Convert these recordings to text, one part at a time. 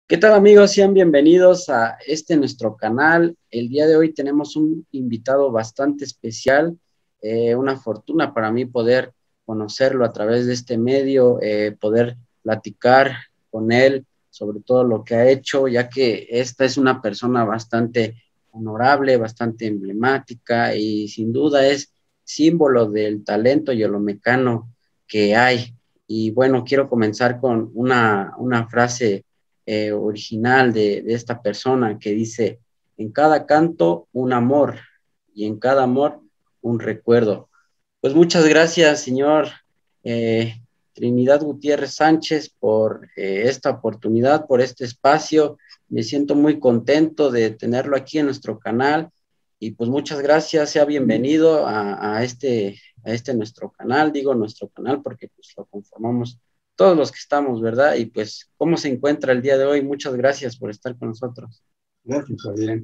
¿Qué tal, amigos? Sean bienvenidos a nuestro canal. El día de hoy tenemos un invitado bastante especial, una fortuna para mí poder conocerlo a través de este medio, poder platicar con él sobre todo lo que ha hecho, ya que esta es una persona bastante honorable, bastante emblemática y sin duda es símbolo del talento yolomecano que hay. Y bueno, quiero comenzar con una frase original de esta persona que dice: en cada canto un amor y en cada amor un recuerdo. Pues muchas gracias, señor eh, Trinidad Gutiérrez Sánchez, por esta oportunidad, por este espacio. Me siento muy contento de tenerlo aquí en nuestro canal y pues muchas gracias, sea bienvenido a nuestro canal, digo nuestro canal porque pues lo conformamos todos los que estamos, ¿verdad? Y pues, ¿cómo se encuentra el día de hoy? Muchas gracias por estar con nosotros. Gracias, Fabián.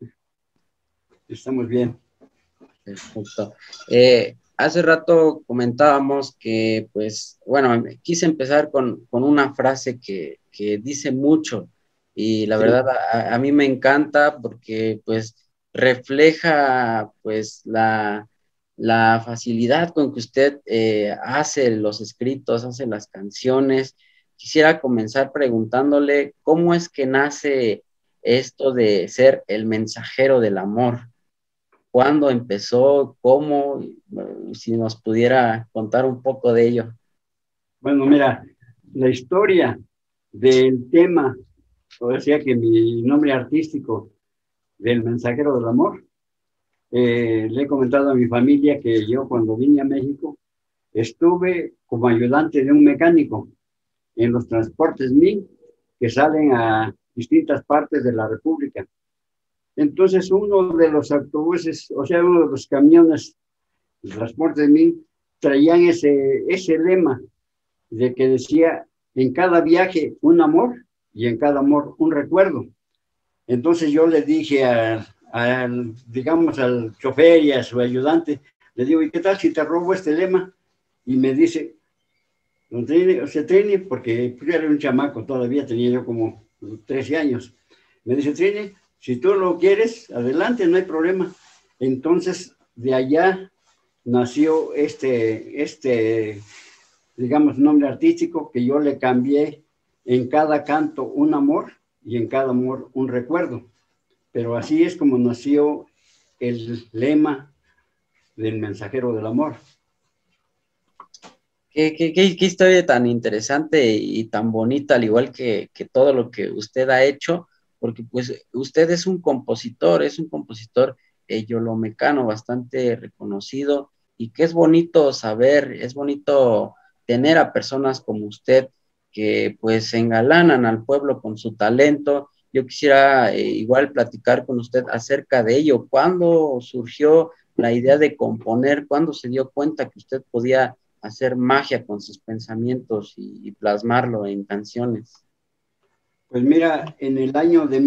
Estamos bien. Perfecto. Hace rato comentábamos que, pues, bueno, quise empezar con una frase que dice mucho y la Sí. verdad a mí me encanta porque, pues, refleja, pues, la facilidad con que usted hace los escritos, hace las canciones. Quisiera comenzar preguntándole cómo es que nace esto de ser el mensajero del amor. ¿Cuándo empezó? ¿Cómo? Si nos pudiera contar un poco de ello. Bueno, mira, la historia del tema, o sea que mi nombre artístico del Mensajero del Amor, le he comentado a mi familia que yo cuando vine a México estuve como ayudante de un mecánico en los transportes MIN que salen a distintas partes de la República. Entonces uno de los autobuses, o sea, uno de los camiones de transporte MIN traían ese lema de que decía: en cada viaje un amor y en cada amor un recuerdo. Entonces yo le dije digamos, al chofer y a su ayudante, le digo: ¿y qué tal si te robo este lema? Y me dice: don Trini, o sea, Trini, porque yo era un chamaco, todavía tenía yo como 13 años. Me dice: Trini, si tú lo quieres, adelante, no hay problema. Entonces, de allá nació digamos, nombre artístico que yo le cambié: en cada canto un amor y en cada amor un recuerdo. Pero así es como nació el lema del Mensajero del Amor. ¿Qué historia tan interesante y tan bonita, al igual que todo lo que usted ha hecho? Porque pues usted es un compositor yolomecano bastante reconocido y que es bonito saber, es bonito tener a personas como usted que pues engalanan al pueblo con su talento. Yo quisiera igual platicar con usted acerca de ello. ¿Cuándo surgió la idea de componer? ¿Cuándo se dio cuenta que usted podía hacer magia con sus pensamientos y plasmarlo en canciones? Pues mira, en el año de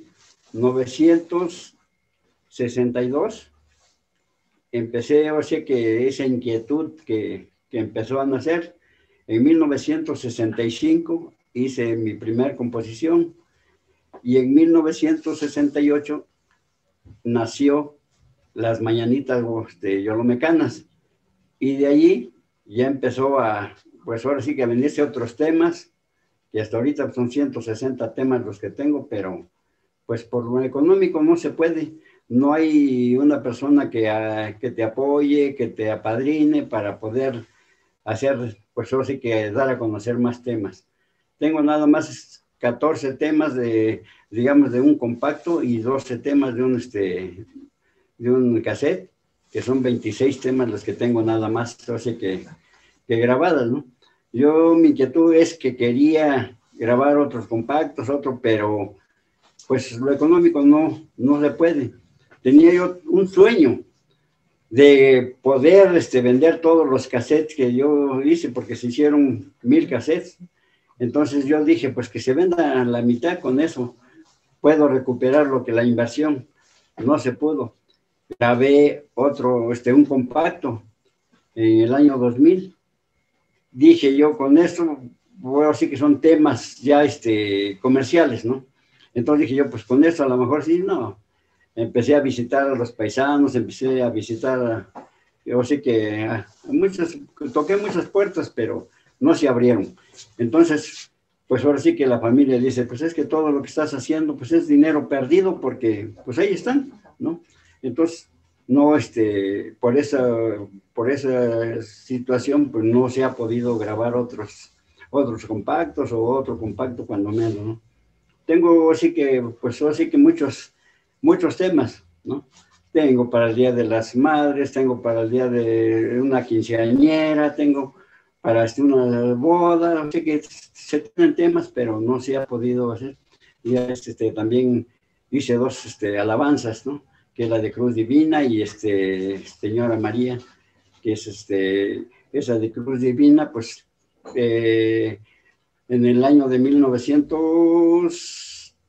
1962 empecé, o sea, que esa inquietud que empezó a nacer. En 1965 hice mi primer composición y en 1968 nació Las Mañanitas de Yolomecanas. Y de allí ya empezó pues ahora sí que a venirse otros temas, que hasta ahorita son 160 temas los que tengo, pero pues por lo económico no se puede. No hay una persona que te apoye, que te apadrine para poder hacer, pues ahora sí que dar a conocer más temas. Tengo nada más 14 temas digamos, de un compacto y 12 temas de un cassette, que son 26 temas los que tengo nada más, así que grabadas, ¿no? Yo, mi inquietud es que quería grabar otros compactos, pero pues lo económico no se puede. Tenía yo un sueño de poder vender todos los cassettes que yo hice, porque se hicieron 1000 cassettes. Entonces yo dije, pues que se venda la mitad, con eso puedo recuperar lo que la inversión. No se pudo. Grabé un compacto en el año 2000. Dije yo, con eso bueno, sí que son temas ya comerciales, ¿no? Entonces dije yo, pues con eso a lo mejor sí, no. Empecé a visitar a los paisanos, empecé a visitar, yo sí que toqué muchas puertas, pero no se abrieron. Entonces, pues ahora sí que la familia dice, pues es que todo lo que estás haciendo, pues es dinero perdido, porque pues ahí están, ¿no? Entonces, no, por esa situación, pues no se ha podido grabar otros compactos o otro compacto cuando menos, ¿no? Tengo así que, pues así que muchos temas, ¿no? Tengo para el Día de las Madres, tengo para el día de una quinceañera, tengo para una boda, así que se tienen temas, pero no se ha podido hacer. Y también hice dos alabanzas, ¿no? Que es la de Cruz Divina y Señora María, que es esa de Cruz Divina, pues en el año de 1900,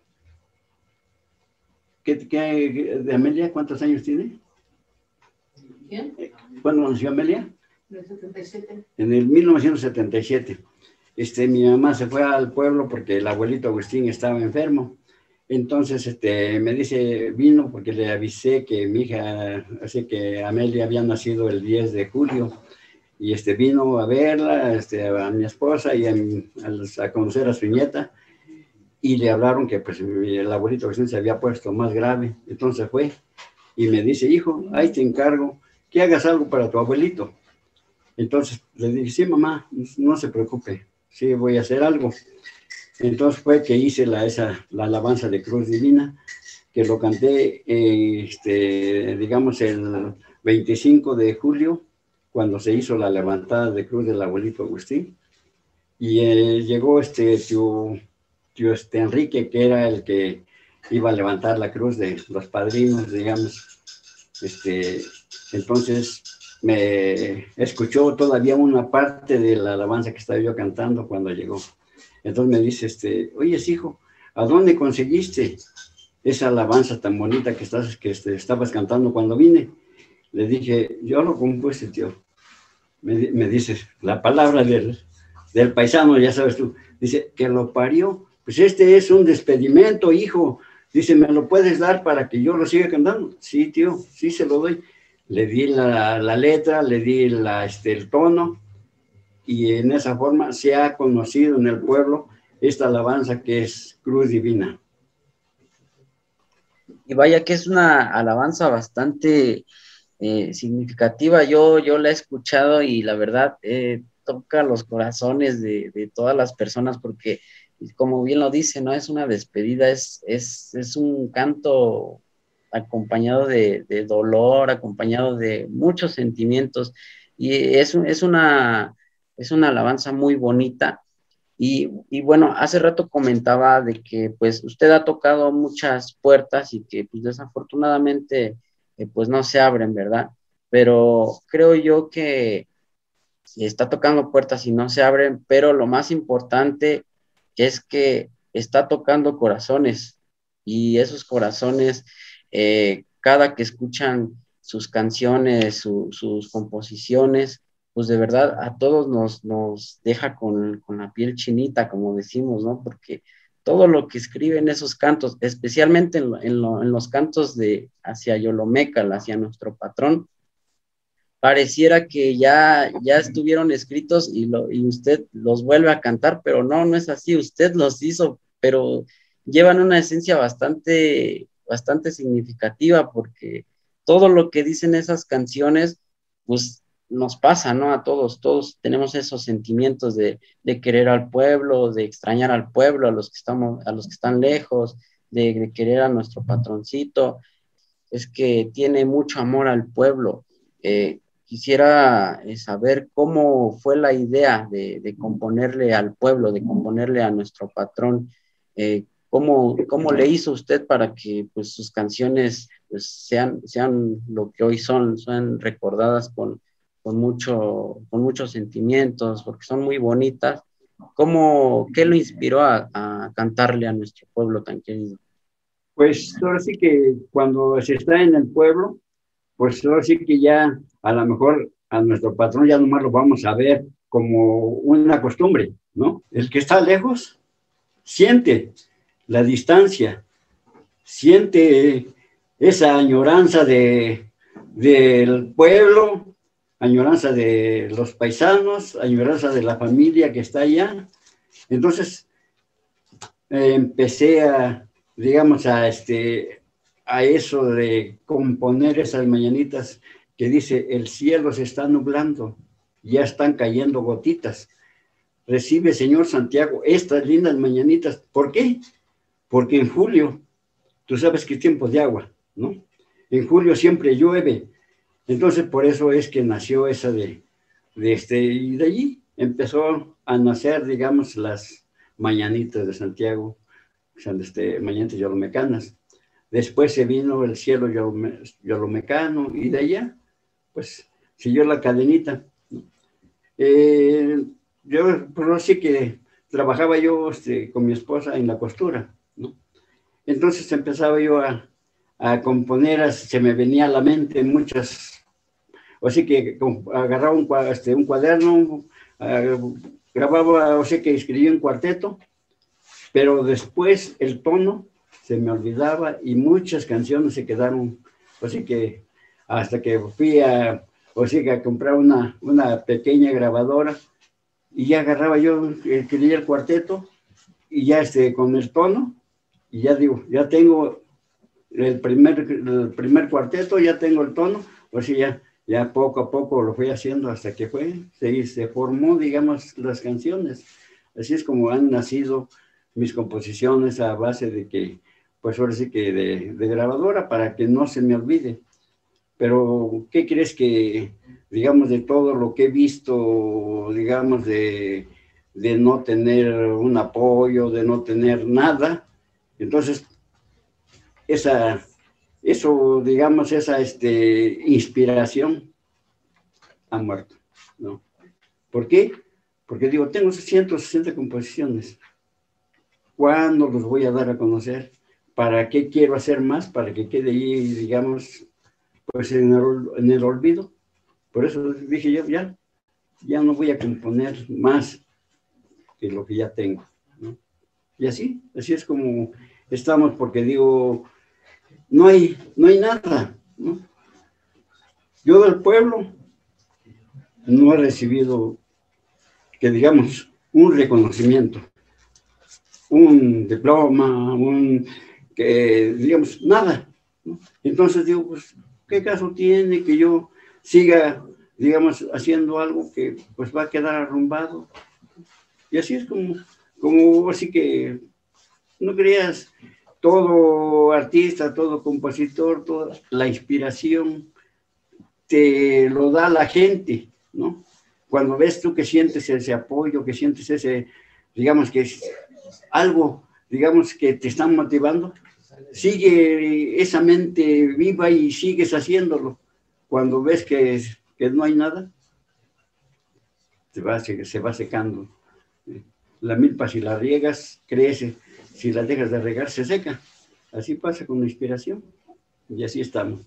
de Amelia, ¿cuántos años tiene? ¿Quién? ¿Cuándo nació Amelia? En el 77. En el 1977. Mi mamá se fue al pueblo porque el abuelito Agustín estaba enfermo. Entonces, me dice, vino porque le avisé que mi hija, así que Amelia había nacido el 10 de julio. Y vino a verla, a mi esposa y a conocer a su nieta. Y le hablaron que pues el abuelito Agustín se había puesto más grave. Entonces fue y me dice, hijo, ahí te encargo que hagas algo para tu abuelito. Entonces le dije, sí, mamá, no se preocupe, sí, voy a hacer algo. Entonces fue que hice la alabanza de Cruz Divina, que lo canté, digamos, el 25 de julio, cuando se hizo la levantada de cruz del abuelito Agustín. Y llegó tío Enrique, que era el que iba a levantar la cruz de los padrinos, digamos. Entonces me escuchó todavía una parte de la alabanza que estaba yo cantando cuando llegó. Entonces me dice, oye, hijo, ¿a dónde conseguiste esa alabanza tan bonita que estabas cantando cuando vine? Le dije, yo lo compuse, tío. Me dice, la palabra del paisano, ya sabes tú, dice, que lo parió. Pues es un despedimento, hijo. Dice, ¿me lo puedes dar para que yo lo siga cantando? Sí, tío, sí se lo doy. Le di la letra, le di el tono, y en esa forma se ha conocido en el pueblo esta alabanza que es Cruz Divina. Y vaya que es una alabanza bastante significativa. Yo la he escuchado y la verdad toca los corazones de todas las personas porque, como bien lo dice, no es una despedida, es un canto acompañado de dolor, acompañado de muchos sentimientos, y es una alabanza muy bonita. Y bueno, hace rato comentaba de que pues usted ha tocado muchas puertas y que pues desafortunadamente pues no se abren, ¿verdad? Pero creo yo que está tocando puertas y no se abren, pero lo más importante es que está tocando corazones, y esos corazones, cada que escuchan sus canciones, sus composiciones, pues de verdad a todos nos deja con la piel chinita, como decimos, ¿no? Porque todo lo que escriben esos cantos, especialmente en los cantos de hacia Yolomecal, hacia nuestro patrón, pareciera que ya estuvieron escritos y usted los vuelve a cantar, pero no es así, usted los hizo, pero llevan una esencia bastante significativa, porque todo lo que dicen esas canciones, pues nos pasa, ¿no? A todos tenemos esos sentimientos de querer al pueblo, de extrañar al pueblo, a los que están lejos, de querer a nuestro patroncito. Es que tiene mucho amor al pueblo. Quisiera saber cómo fue la idea de componerle al pueblo, de componerle a nuestro patrón. ¿Cómo le hizo usted para que pues, sus canciones pues, sean lo que hoy son recordadas con muchos sentimientos, porque son muy bonitas? ¿Qué lo inspiró a cantarle a nuestro pueblo tan querido? Pues ahora sí que cuando se está en el pueblo, pues ahora sí que ya a lo mejor a nuestro patrón ya nomás lo vamos a ver como una costumbre, ¿no? El que está lejos siente la distancia, siente esa añoranza del pueblo, añoranza de los paisanos, añoranza de la familia que está allá. Entonces, empecé a, digamos, a eso de componer esas mañanitas que dice, el cielo se está nublando, ya están cayendo gotitas. Recibe, Señor Santiago, estas lindas mañanitas. ¿Por qué? Porque en julio, tú sabes que es tiempo de agua, ¿no? En julio siempre llueve. Entonces, por eso es que nació esa y de allí empezó a nacer, digamos, las mañanitas de Santiago, mañanitas yolomecanas. Después se vino el cielo yolomecano y de allá, pues, siguió la cadenita. Yo, pues, sí que trabajaba yo con mi esposa en la costura, ¿no? Entonces empezaba yo a componer, se me venía a la mente muchas, así que agarraba un cuaderno, grababa, o sea que escribía un cuarteto, pero después el tono se me olvidaba y muchas canciones se quedaron, así que hasta que fui a comprar una pequeña grabadora y ya agarraba yo, escribía el cuarteto y ya con el tono, y ya digo, ya tengo el primer cuarteto, ya tengo el tono, pues sí, ya poco a poco lo fui haciendo hasta que se formó, digamos, las canciones. Así es como han nacido mis composiciones a base de que, pues ahora sí que de grabadora para que no se me olvide. Pero, ¿qué crees que, digamos, de todo lo que he visto, digamos, de no tener un apoyo, de no tener nada? Entonces, digamos, esa inspiración ha muerto, ¿no? ¿Por qué? Porque digo, tengo 160 composiciones. ¿Cuándo los voy a dar a conocer? ¿Para qué quiero hacer más? Para que quede ahí, digamos, pues en el olvido. Por eso dije yo, ya no voy a componer más que lo que ya tengo, ¿no? Y así es como estamos, porque digo, no hay nada, ¿no? Yo del pueblo no he recibido, que digamos, un reconocimiento, un diploma, digamos, nada, ¿no? Entonces digo, pues, ¿qué caso tiene que yo siga, digamos, haciendo algo que pues va a quedar arrumbado? Y así es como así que, no creas, todo artista, todo compositor, toda la inspiración te lo da la gente, ¿no? Cuando ves tú que sientes ese apoyo, que sientes digamos que es algo, digamos que te están motivando, sigue esa mente viva y sigues haciéndolo. Cuando ves que no hay nada, se va secando. La milpa, si la riegas, crece. Si la dejas de regar, se seca. Así pasa con la inspiración. Y así estamos.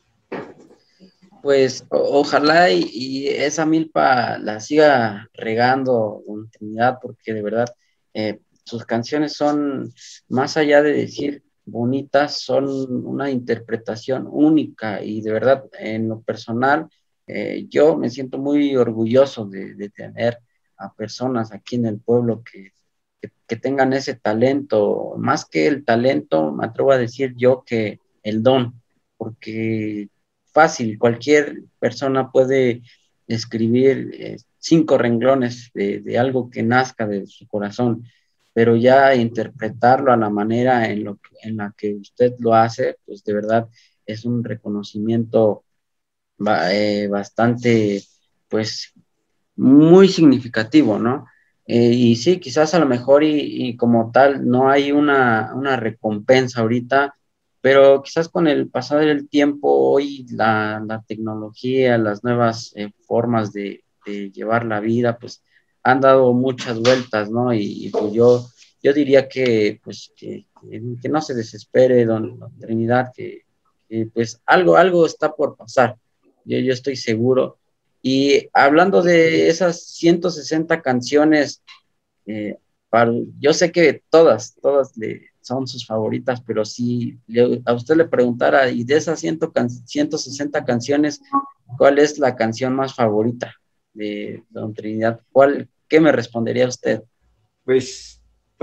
Pues ojalá y esa milpa la siga regando con Trinidad, porque de verdad sus canciones son, más allá de decir bonitas, son una interpretación única y de verdad, en lo personal, yo me siento muy orgulloso de tener a personas aquí en el pueblo que tengan ese talento, más que el talento, me atrevo a decir yo que el don, porque fácil, cualquier persona puede escribir 5 renglones de algo que nazca de su corazón, pero ya interpretarlo a la manera en la que usted lo hace, pues de verdad es un reconocimiento bastante, pues, muy significativo, ¿no? Y sí, quizás a lo mejor y como tal no hay una recompensa ahorita, pero quizás con el pasar del tiempo, hoy la tecnología, las nuevas formas de llevar la vida, pues han dado muchas vueltas, ¿no? Y pues yo diría que, pues, que no se desespere, don Trinidad, que, pues algo está por pasar, yo estoy seguro. Y hablando de esas 160 canciones, Eh, yo sé que todas son sus favoritas, pero si a usted le preguntara, y de esas 160 canciones, ¿cuál es la canción más favorita de Don Trinidad? ¿Qué me respondería usted? Pues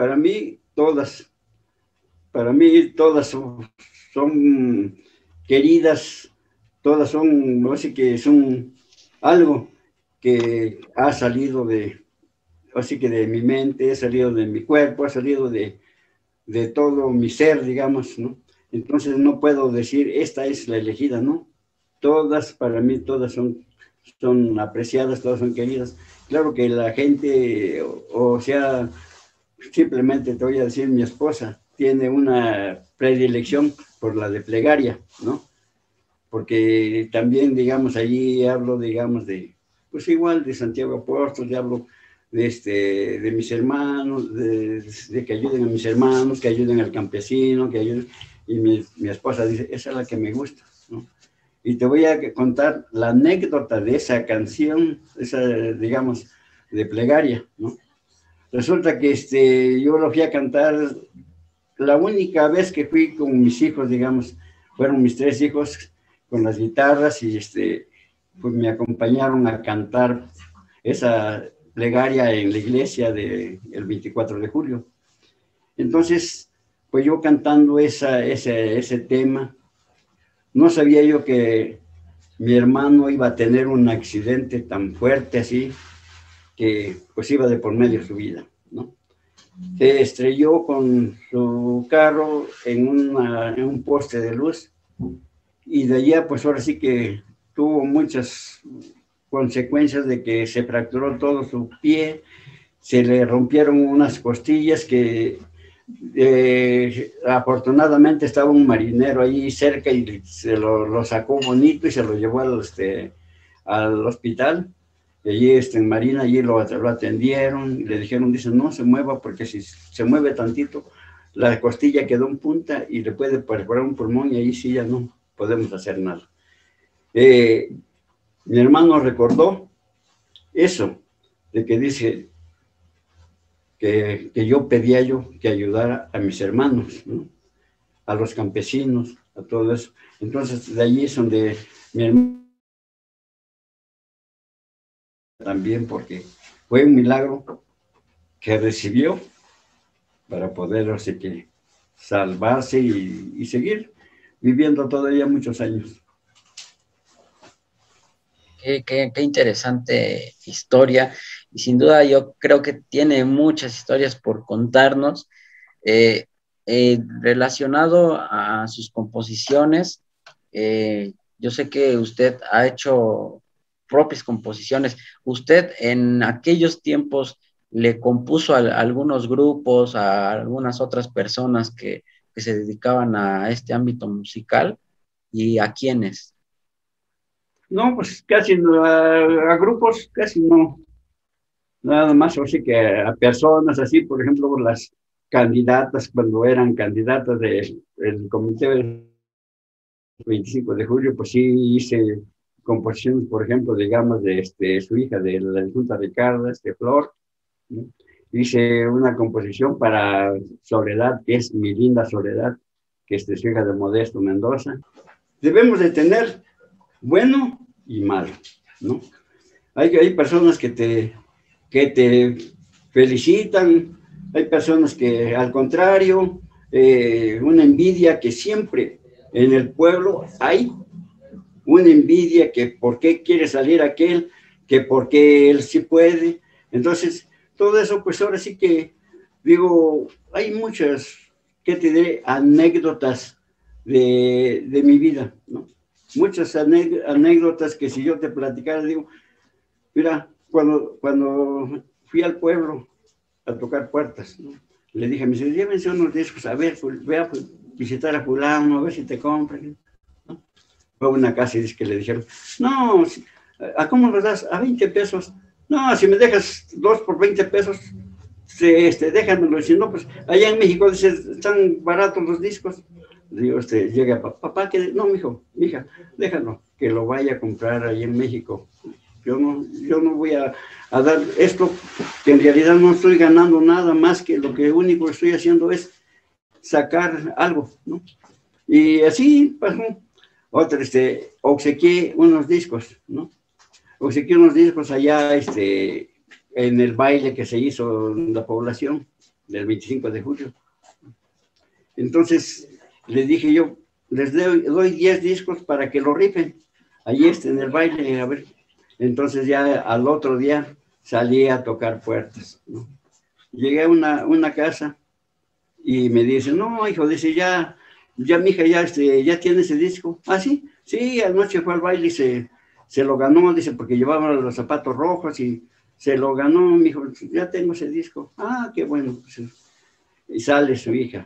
para mí todas son queridas, todas son, no sé que son algo que ha salido así que de mi mente, ha salido de mi cuerpo, ha salido de todo mi ser, digamos, ¿no? Entonces no puedo decir, esta es la elegida, ¿no? Todas, para mí, todas son apreciadas, todas son queridas. Claro que la gente, o sea, simplemente te voy a decir, mi esposa tiene una predilección por la de plegaria, ¿no? Porque también, digamos, allí hablo, digamos, pues igual de Santiago Apóstol, hablo de mis hermanos, de que ayuden a mis hermanos, que ayuden al campesino, que ayuden, y mi esposa dice, esa es la que me gusta, ¿no? Y te voy a contar la anécdota de esa canción, esa, digamos, de plegaria, ¿no? Resulta que yo lo fui a cantar, la única vez que fui con mis hijos, digamos, fueron mis 3 hijos con las guitarras y pues me acompañaron a cantar esa plegaria en la iglesia del 24 de julio. Entonces, pues yo cantando ese tema, no sabía yo que mi hermano iba a tener un accidente tan fuerte así, que pues iba de por medio su vida, ¿no? Se estrelló con su carro en un poste de luz y de allá pues ahora sí que tuvo muchas consecuencias de que se fracturó todo su pie, se le rompieron unas costillas que afortunadamente estaba un marinero ahí cerca y se lo sacó bonito y se lo llevó al hospital. Y allí en Marina, allí lo atendieron y le dijeron, dice, no se mueva porque si se mueve tantito, la costilla quedó en punta y le puede perforar un pulmón y ahí sí ya no podemos hacer nada. Mi hermano recordó eso, de que dice que yo pedía que ayudara a mis hermanos, ¿no? A los campesinos, a todo eso. Entonces de allí es donde mi hermano también, porque fue un milagro que recibió para poder así que salvarse y seguir viviendo todavía muchos años. Qué interesante historia, y sin duda yo creo que tiene muchas historias por contarnos. Eh, Relacionado a sus composiciones, yo sé que usted ha hecho propias composiciones. ¿Usted en aquellos tiempos le compuso a algunos grupos, a algunas otras personas que se dedicaban a este ámbito musical? ¿Y a quiénes? No, pues casi no, a grupos casi no, nada más, o sea que a personas así, por ejemplo, las candidatas, cuando eran candidatas del comité del 25 de julio, pues sí hice composiciones, por ejemplo, digamos, de su hija, de la Junta Ricarda, Flor, ¿no? Hice una composición para Soledad, que es mi linda Soledad, que es su hija de Modesto Mendoza. Debemos de tener bueno y malo, ¿no? Hay personas que te felicitan, hay personas que al contrario, una envidia que siempre en el pueblo hay una envidia que por qué quiere salir aquel, que por qué él sí puede. Entonces, todo eso, pues ahora sí que digo, hay muchas, ¿qué te diré? Anécdotas de mi vida, ¿no? Muchas anécdotas que si yo te platicara, digo, mira, cuando fui al pueblo a tocar puertas, ¿no? Le dije a mis hijos, llévense unos discos, a ver, ve a visitar a fulano, a ver si te compran, ¿no? Fue a una casa y dice que le dijeron, no, ¿a cómo los das? A 20 pesos. No, si me dejas 2 por 20 pesos, déjamelo. Si no, pues allá en México dice, están baratos los discos. Digo, llega papá, que no, mijo, mija, déjalo, que lo vaya a comprar ahí en México. Yo no voy a dar esto, que en realidad no estoy ganando nada más que lo que único que estoy haciendo es sacar algo, ¿no? Y así pasó. Otra, obsequié unos discos, ¿no? Obsequié unos discos allá, en el baile que se hizo en la población del 25 de julio. Entonces, les dije yo, les doy 10 discos para que lo rifen. Allí en el baile, a ver. Entonces ya al otro día salí a tocar puertas, ¿no? Llegué a una casa y me dice, no, hijo, dice, ya mi hija ya tiene ese disco. Ah, sí, sí, anoche fue al baile y se lo ganó, dice, porque llevaba los zapatos rojos y se lo ganó, mi hijo, ya tengo ese disco. Ah, qué bueno. Pues, y sale su hija.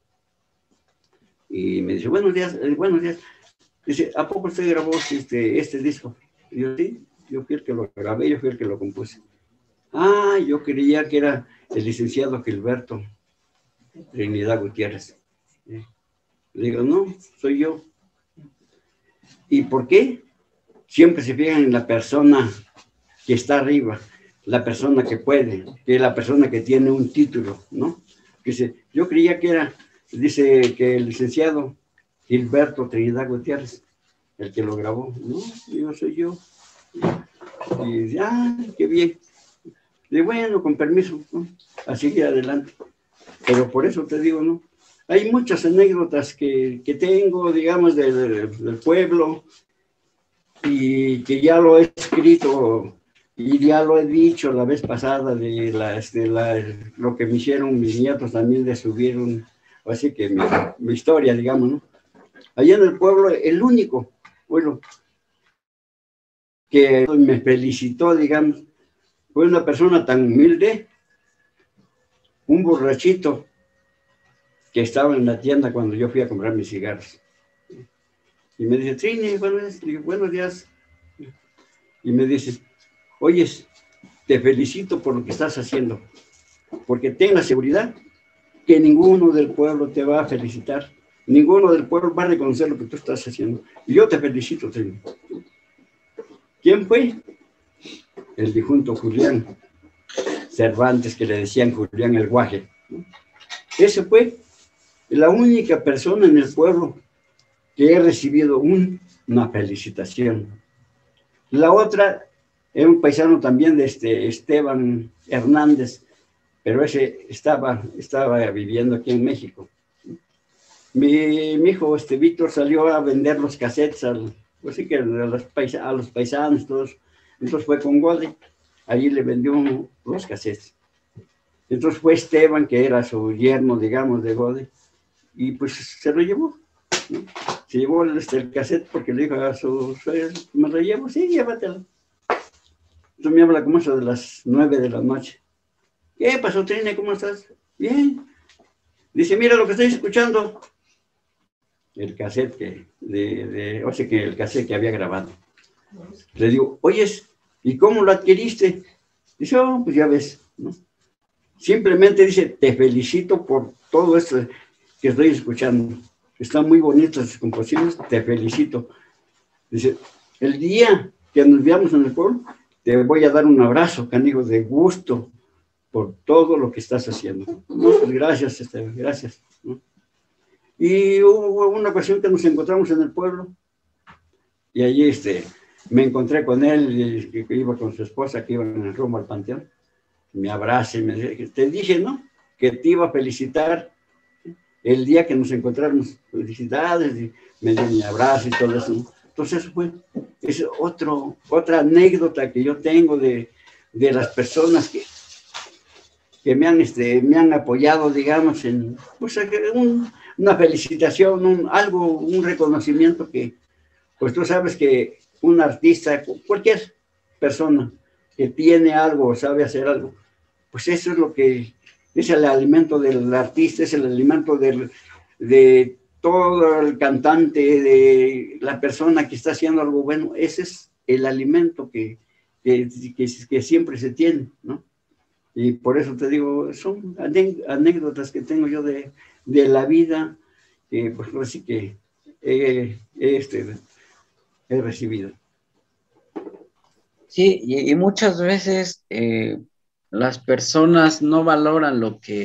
Y me dice, buenos días, buenos días. Dice, ¿a poco usted grabó este disco? Y yo, sí, yo fui el que lo grabé, yo fui el que lo compuse. Ah, yo creía que era el licenciado Gilberto Trinidad Gutiérrez. Le digo, no, soy yo. ¿Y por qué? Siempre se fijan en la persona que está arriba, la persona que puede, que es la persona que tiene un título, ¿no? Dice, yo creía que era, dice que el licenciado Gilberto Trinidad Gutiérrez, el que lo grabó. No, yo soy yo. Y dice, ah, qué bien. Y bueno, con permiso, ¿no? Así que adelante. Pero por eso te digo, ¿no? Hay muchas anécdotas que tengo, digamos, del pueblo, y que ya lo he escrito y ya lo he dicho la vez pasada de lo que me hicieron mis nietos también de subir así que mi historia, digamos, ¿no? Allá en el pueblo, el único, bueno, que me felicitó, digamos, fue una persona tan humilde, un borrachito que estaba en la tienda cuando yo fui a comprar mis cigarros. Y me dice, Trini, buenos días. Y me dice, oyes, te felicito por lo que estás haciendo, porque ten la seguridad que ninguno del pueblo te va a felicitar, ninguno del pueblo va a reconocer lo que tú estás haciendo. Y yo te felicito, Trini. ¿Quién fue? El difunto Julián Cervantes, que le decían Julián el Guaje. Ese fue la única persona en el pueblo que he recibido una felicitación. La otra era un paisano también de Esteban Hernández, pero ese estaba viviendo aquí en México. Mi hijo Víctor salió a vender los cassettes pues sí que a los paisanos, todos. Entonces fue con Gode, allí le vendió los cassettes. Entonces fue Esteban, que era su yerno, digamos, de Gode, y pues se lo llevó, ¿no? Se llevó el cassette porque le dijo a su suegro, ¿me lo llevo? Sí, llévatelo. Entonces me habla como eso de las 9 de la noche. ¿Qué pasó, Trini? ¿Cómo estás? Bien. Dice, mira lo que estoy escuchando. El cassette el cassette que había grabado. Le digo, oyes, ¿y cómo lo adquiriste? Dice, oh, pues ya ves, ¿no? Simplemente dice, te felicito por todo esto que estoy escuchando. Están muy bonitas las composiciones, te felicito. Dice, el día que nos veamos en el pueblo, te voy a dar un abrazo, canijo, de gusto por todo lo que estás haciendo. No, pues gracias, gracias, ¿no? Y hubo una ocasión que nos encontramos en el pueblo y allí me encontré con él, que iba con su esposa, que iban en el rumbo al panteón. Me abraza y me dice, te dije, ¿no?, que te iba a felicitar el día que nos encontramos. Felicidades, y me dio mi abrazo y todo eso. Entonces es otra anécdota que yo tengo de las personas que me han apoyado, digamos, en pues, una felicitación, un reconocimiento que, pues tú sabes que un artista, cualquier persona que tiene algo o sabe hacer algo, pues eso es lo que es el alimento del artista, es el alimento de todo el cantante, de la persona que está haciendo algo bueno. Ese es el alimento que siempre se tiene, ¿no? Y por eso te digo, son anécdotas que tengo yo de la vida, que pues así que he recibido. Sí, y muchas veces las personas no valoran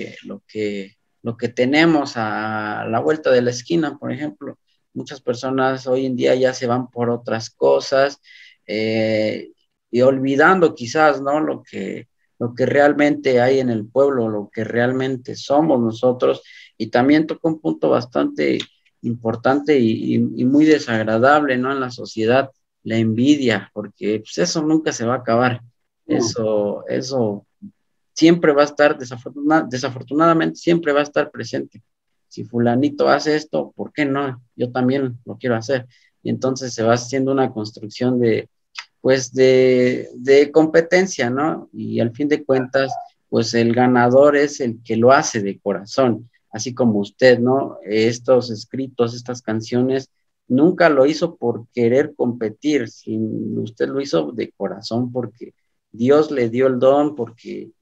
lo que tenemos a la vuelta de la esquina, por ejemplo. Muchas personas hoy en día ya se van por otras cosas eh, y olvidando quizás, ¿no? Lo que realmente hay en el pueblo, lo que realmente somos nosotros. Y también toca un punto bastante importante y muy desagradable, ¿no? En la sociedad, la envidia, porque pues, eso nunca se va a acabar. No, Eso siempre va a estar, desafortunadamente, siempre va a estar presente. Si fulanito hace esto, ¿por qué no? Yo también lo quiero hacer. Y entonces se va haciendo una construcción pues, de competencia, ¿no? Y al fin de cuentas, pues el ganador es el que lo hace de corazón, así como usted, ¿no? Estos escritos, estas canciones, nunca lo hizo por querer competir, usted lo hizo de corazón porque Dios le dio el don, porque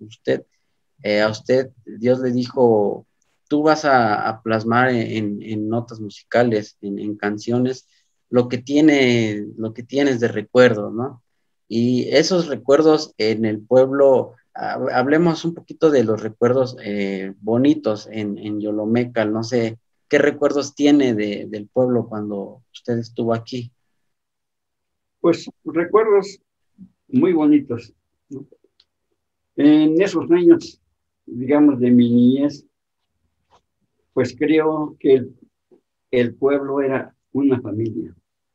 a usted Dios le dijo, tú vas a plasmar en notas musicales, en canciones, lo que tienes de recuerdo, ¿no? Y esos recuerdos en el pueblo, hablemos un poquito de los recuerdos bonitos en Yolomecal, no sé, ¿qué recuerdos tiene del pueblo cuando usted estuvo aquí? pues recuerdos muy bonitos, ¿no? En esos años, digamos, de mi niñez, pues creo que el pueblo era una familia.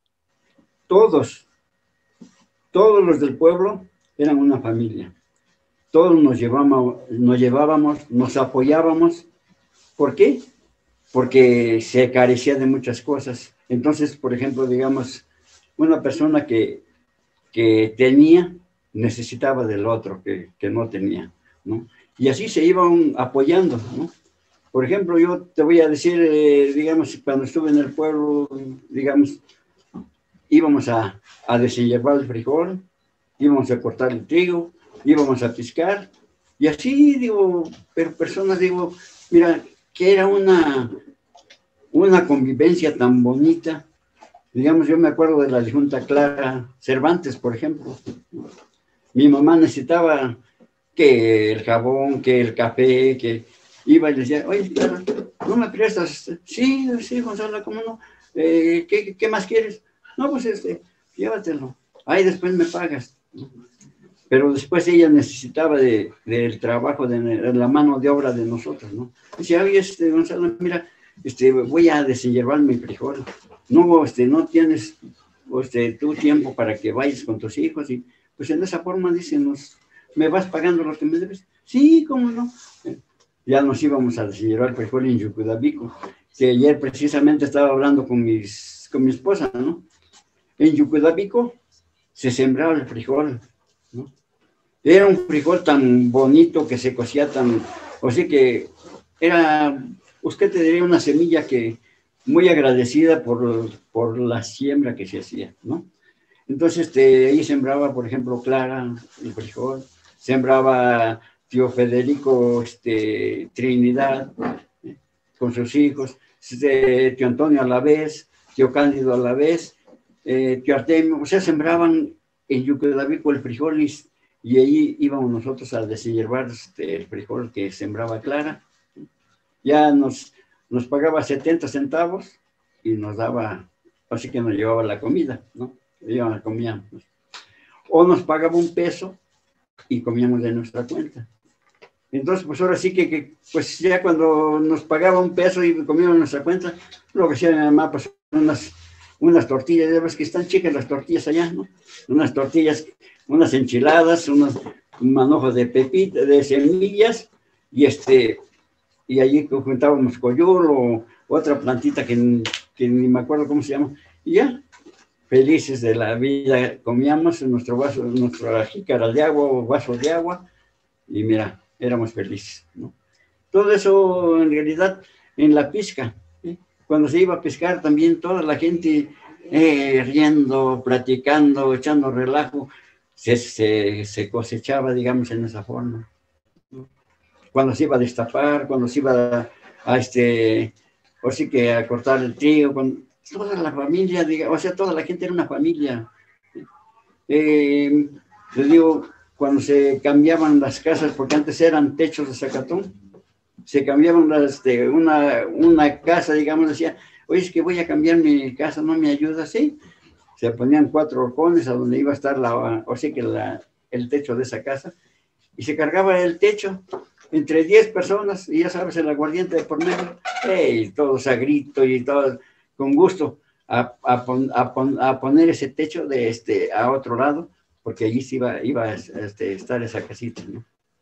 Todos, todos los del pueblo eran una familia. Todos nos llevábamos, nos apoyábamos. ¿Por qué? Porque se carecía de muchas cosas. Entonces, por ejemplo, digamos, una persona que tenía, necesitaba del otro que no tenía, ¿no? Y así se iban apoyando, ¿no? Por ejemplo, yo te voy a decir, digamos, cuando estuve en el pueblo, digamos, íbamos a deshiervar el frijol, íbamos a cortar el trigo, íbamos a piscar, y así, digo, pero personas, digo, mira, que era una convivencia tan bonita. Digamos, yo me acuerdo de la difunta Clara Cervantes, por ejemplo. Mi mamá necesitaba que el jabón, que el café, que iba y le decía, oye, Clara, ¿no me prestas? Sí, sí, Gonzalo, ¿cómo no? ¿Qué más quieres? No, pues llévatelo. Ahí después me pagas, ¿no? Pero después ella necesitaba del trabajo, de la mano de obra de nosotros, ¿no? Decía, oye, Gonzalo, mira, voy a deshiervar mi frijol. No, no tienes tu tiempo para que vayas con tus hijos. Y pues en esa forma, dice, ¿me vas pagando lo que me debes? Sí, cómo no. Ya nos íbamos a deshiervar el frijol en Yucudabico, que ayer precisamente estaba hablando con mi esposa, ¿no? En Yucudabico se sembraba el frijol, ¿no? Era un frijol tan bonito que se cocía tan, o sea que era, usted te diría una semilla que muy agradecida por la siembra que se hacía, ¿no? Entonces, ahí sembraba, por ejemplo, Clara, el frijol, sembraba tío Federico, Trinidad, con sus hijos, tío Antonio a la vez, tío Cándido a la vez, tío Artemio, o sea, sembraban en Yucudabico el frijol y ahí íbamos nosotros a deshiervar el frijol que sembraba Clara. Ya nos pagaba 70 centavos y nos daba, así que nos llevaba la comida, ¿no? Comíamos. O nos pagaba $1 y comíamos de nuestra cuenta. Entonces, pues ahora sí pues ya cuando nos pagaba $1 y comíamos de nuestra cuenta, lo que hacía mi mamá, pues unas tortillas, ya ves que están chicas las tortillas allá, ¿no? Unas tortillas, unas enchiladas, un manojo de pepita, de semillas, y allí juntábamos coyol o otra plantita que ni me acuerdo cómo se llama, y ya, felices de la vida, comíamos en nuestro vaso, nuestra jícara de agua o vaso de agua, y mira, éramos felices, ¿no? Todo eso en realidad en la pesca, ¿sí? Cuando se iba a pescar también toda la gente riendo, platicando, echando relajo, se cosechaba, digamos, en esa forma, ¿no? Cuando se iba a destapar, cuando se iba o sí que a cortar el trigo, toda la familia, digamos, o sea, toda la gente era una familia. Les digo, cuando se cambiaban las casas, porque antes eran techos de zacatón, se cambiaban una casa, digamos, decía, oye, es que voy a cambiar mi casa, ¿no me ayudas? Sí. Se ponían 4 horcones a donde iba a estar o sea que el techo de esa casa, y se cargaba el techo entre 10 personas, y ya sabes, el aguardiente de por medio, y todos a grito y todos con gusto a poner ese techo a otro lado, porque allí se iba a estar esa casita, ¿no?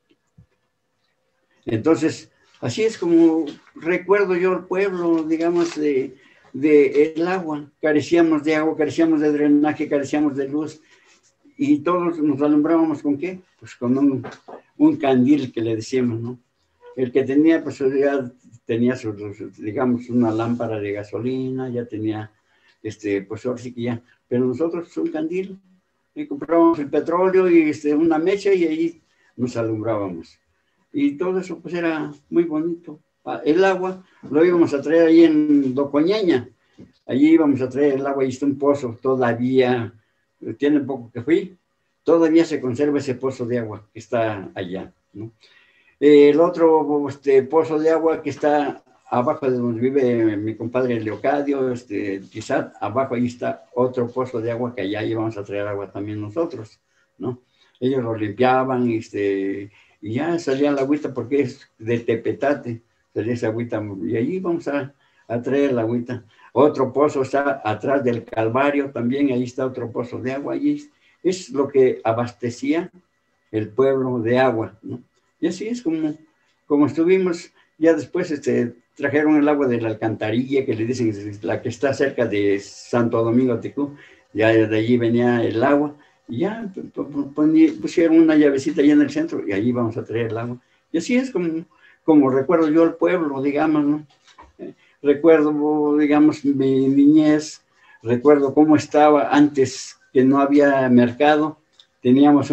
Entonces, así es como recuerdo yo el pueblo, digamos, de el agua. Carecíamos de agua, carecíamos de drenaje, carecíamos de luz, y todos nos alumbrábamos ¿con qué? Pues con un candil que le decíamos, ¿no? El que tenía, pues ya tenía digamos, una lámpara de gasolina, ya tenía, pues ahora sí que ya, pero nosotros un candil, y comprábamos el petróleo y una mecha, y ahí nos alumbrábamos. Y todo eso pues era muy bonito. El agua lo íbamos a traer ahí en Docoñaña, allí íbamos a traer el agua, y está un pozo todavía, tiene poco que fui, todavía se conserva ese pozo de agua que está allá, ¿no? El otro pozo de agua que está abajo de donde vive mi compadre Leocadio, quizás abajo ahí está otro pozo de agua que allá íbamos a traer agua también nosotros, ¿no? Ellos lo limpiaban, y ya salía la agüita porque es de Tepetate, salía esa agüita, y allí vamos a traer la agüita. Otro pozo está atrás del Calvario también, ahí está otro pozo de agua, allí es lo que abastecía el pueblo de agua, ¿no? Y así es como estuvimos. Ya después trajeron el agua de la alcantarilla, que le dicen la que está cerca de Santo Domingo Tecú, ya de allí venía el agua, y ya pusieron una llavecita allá en el centro, y allí vamos a traer el agua. Y así es como recuerdo yo el pueblo, digamos, ¿no? Recuerdo, digamos, mi niñez, recuerdo cómo estaba antes que no había mercado. Teníamos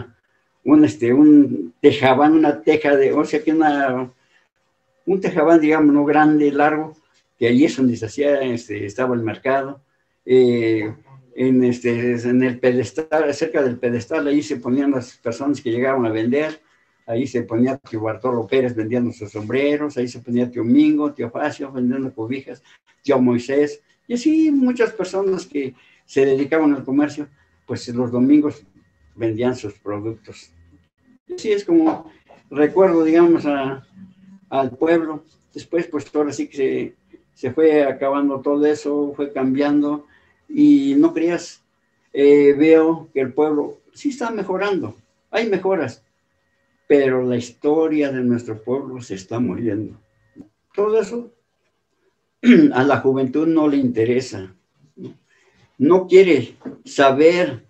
un tejabán, una teja o sea que un tejabán, digamos, no grande, largo, que allí es donde se hacía, estaba el mercado. En el pedestal, cerca del pedestal, ahí se ponían las personas que llegaban a vender. Ahí se ponía tío Bartolo Pérez vendiendo sus sombreros, ahí se ponía tío Mingo, tío Facio vendiendo cobijas, tío Moisés, y así muchas personas que se dedicaban al comercio, pues los domingos vendían sus productos. Y así es como recuerdo, digamos, al pueblo. Después, pues ahora sí que se fue acabando todo eso, fue cambiando, y no creas, veo que el pueblo sí está mejorando, hay mejoras, pero la historia de nuestro pueblo se está muriendo. Todo eso a la juventud no le interesa, no quiere saber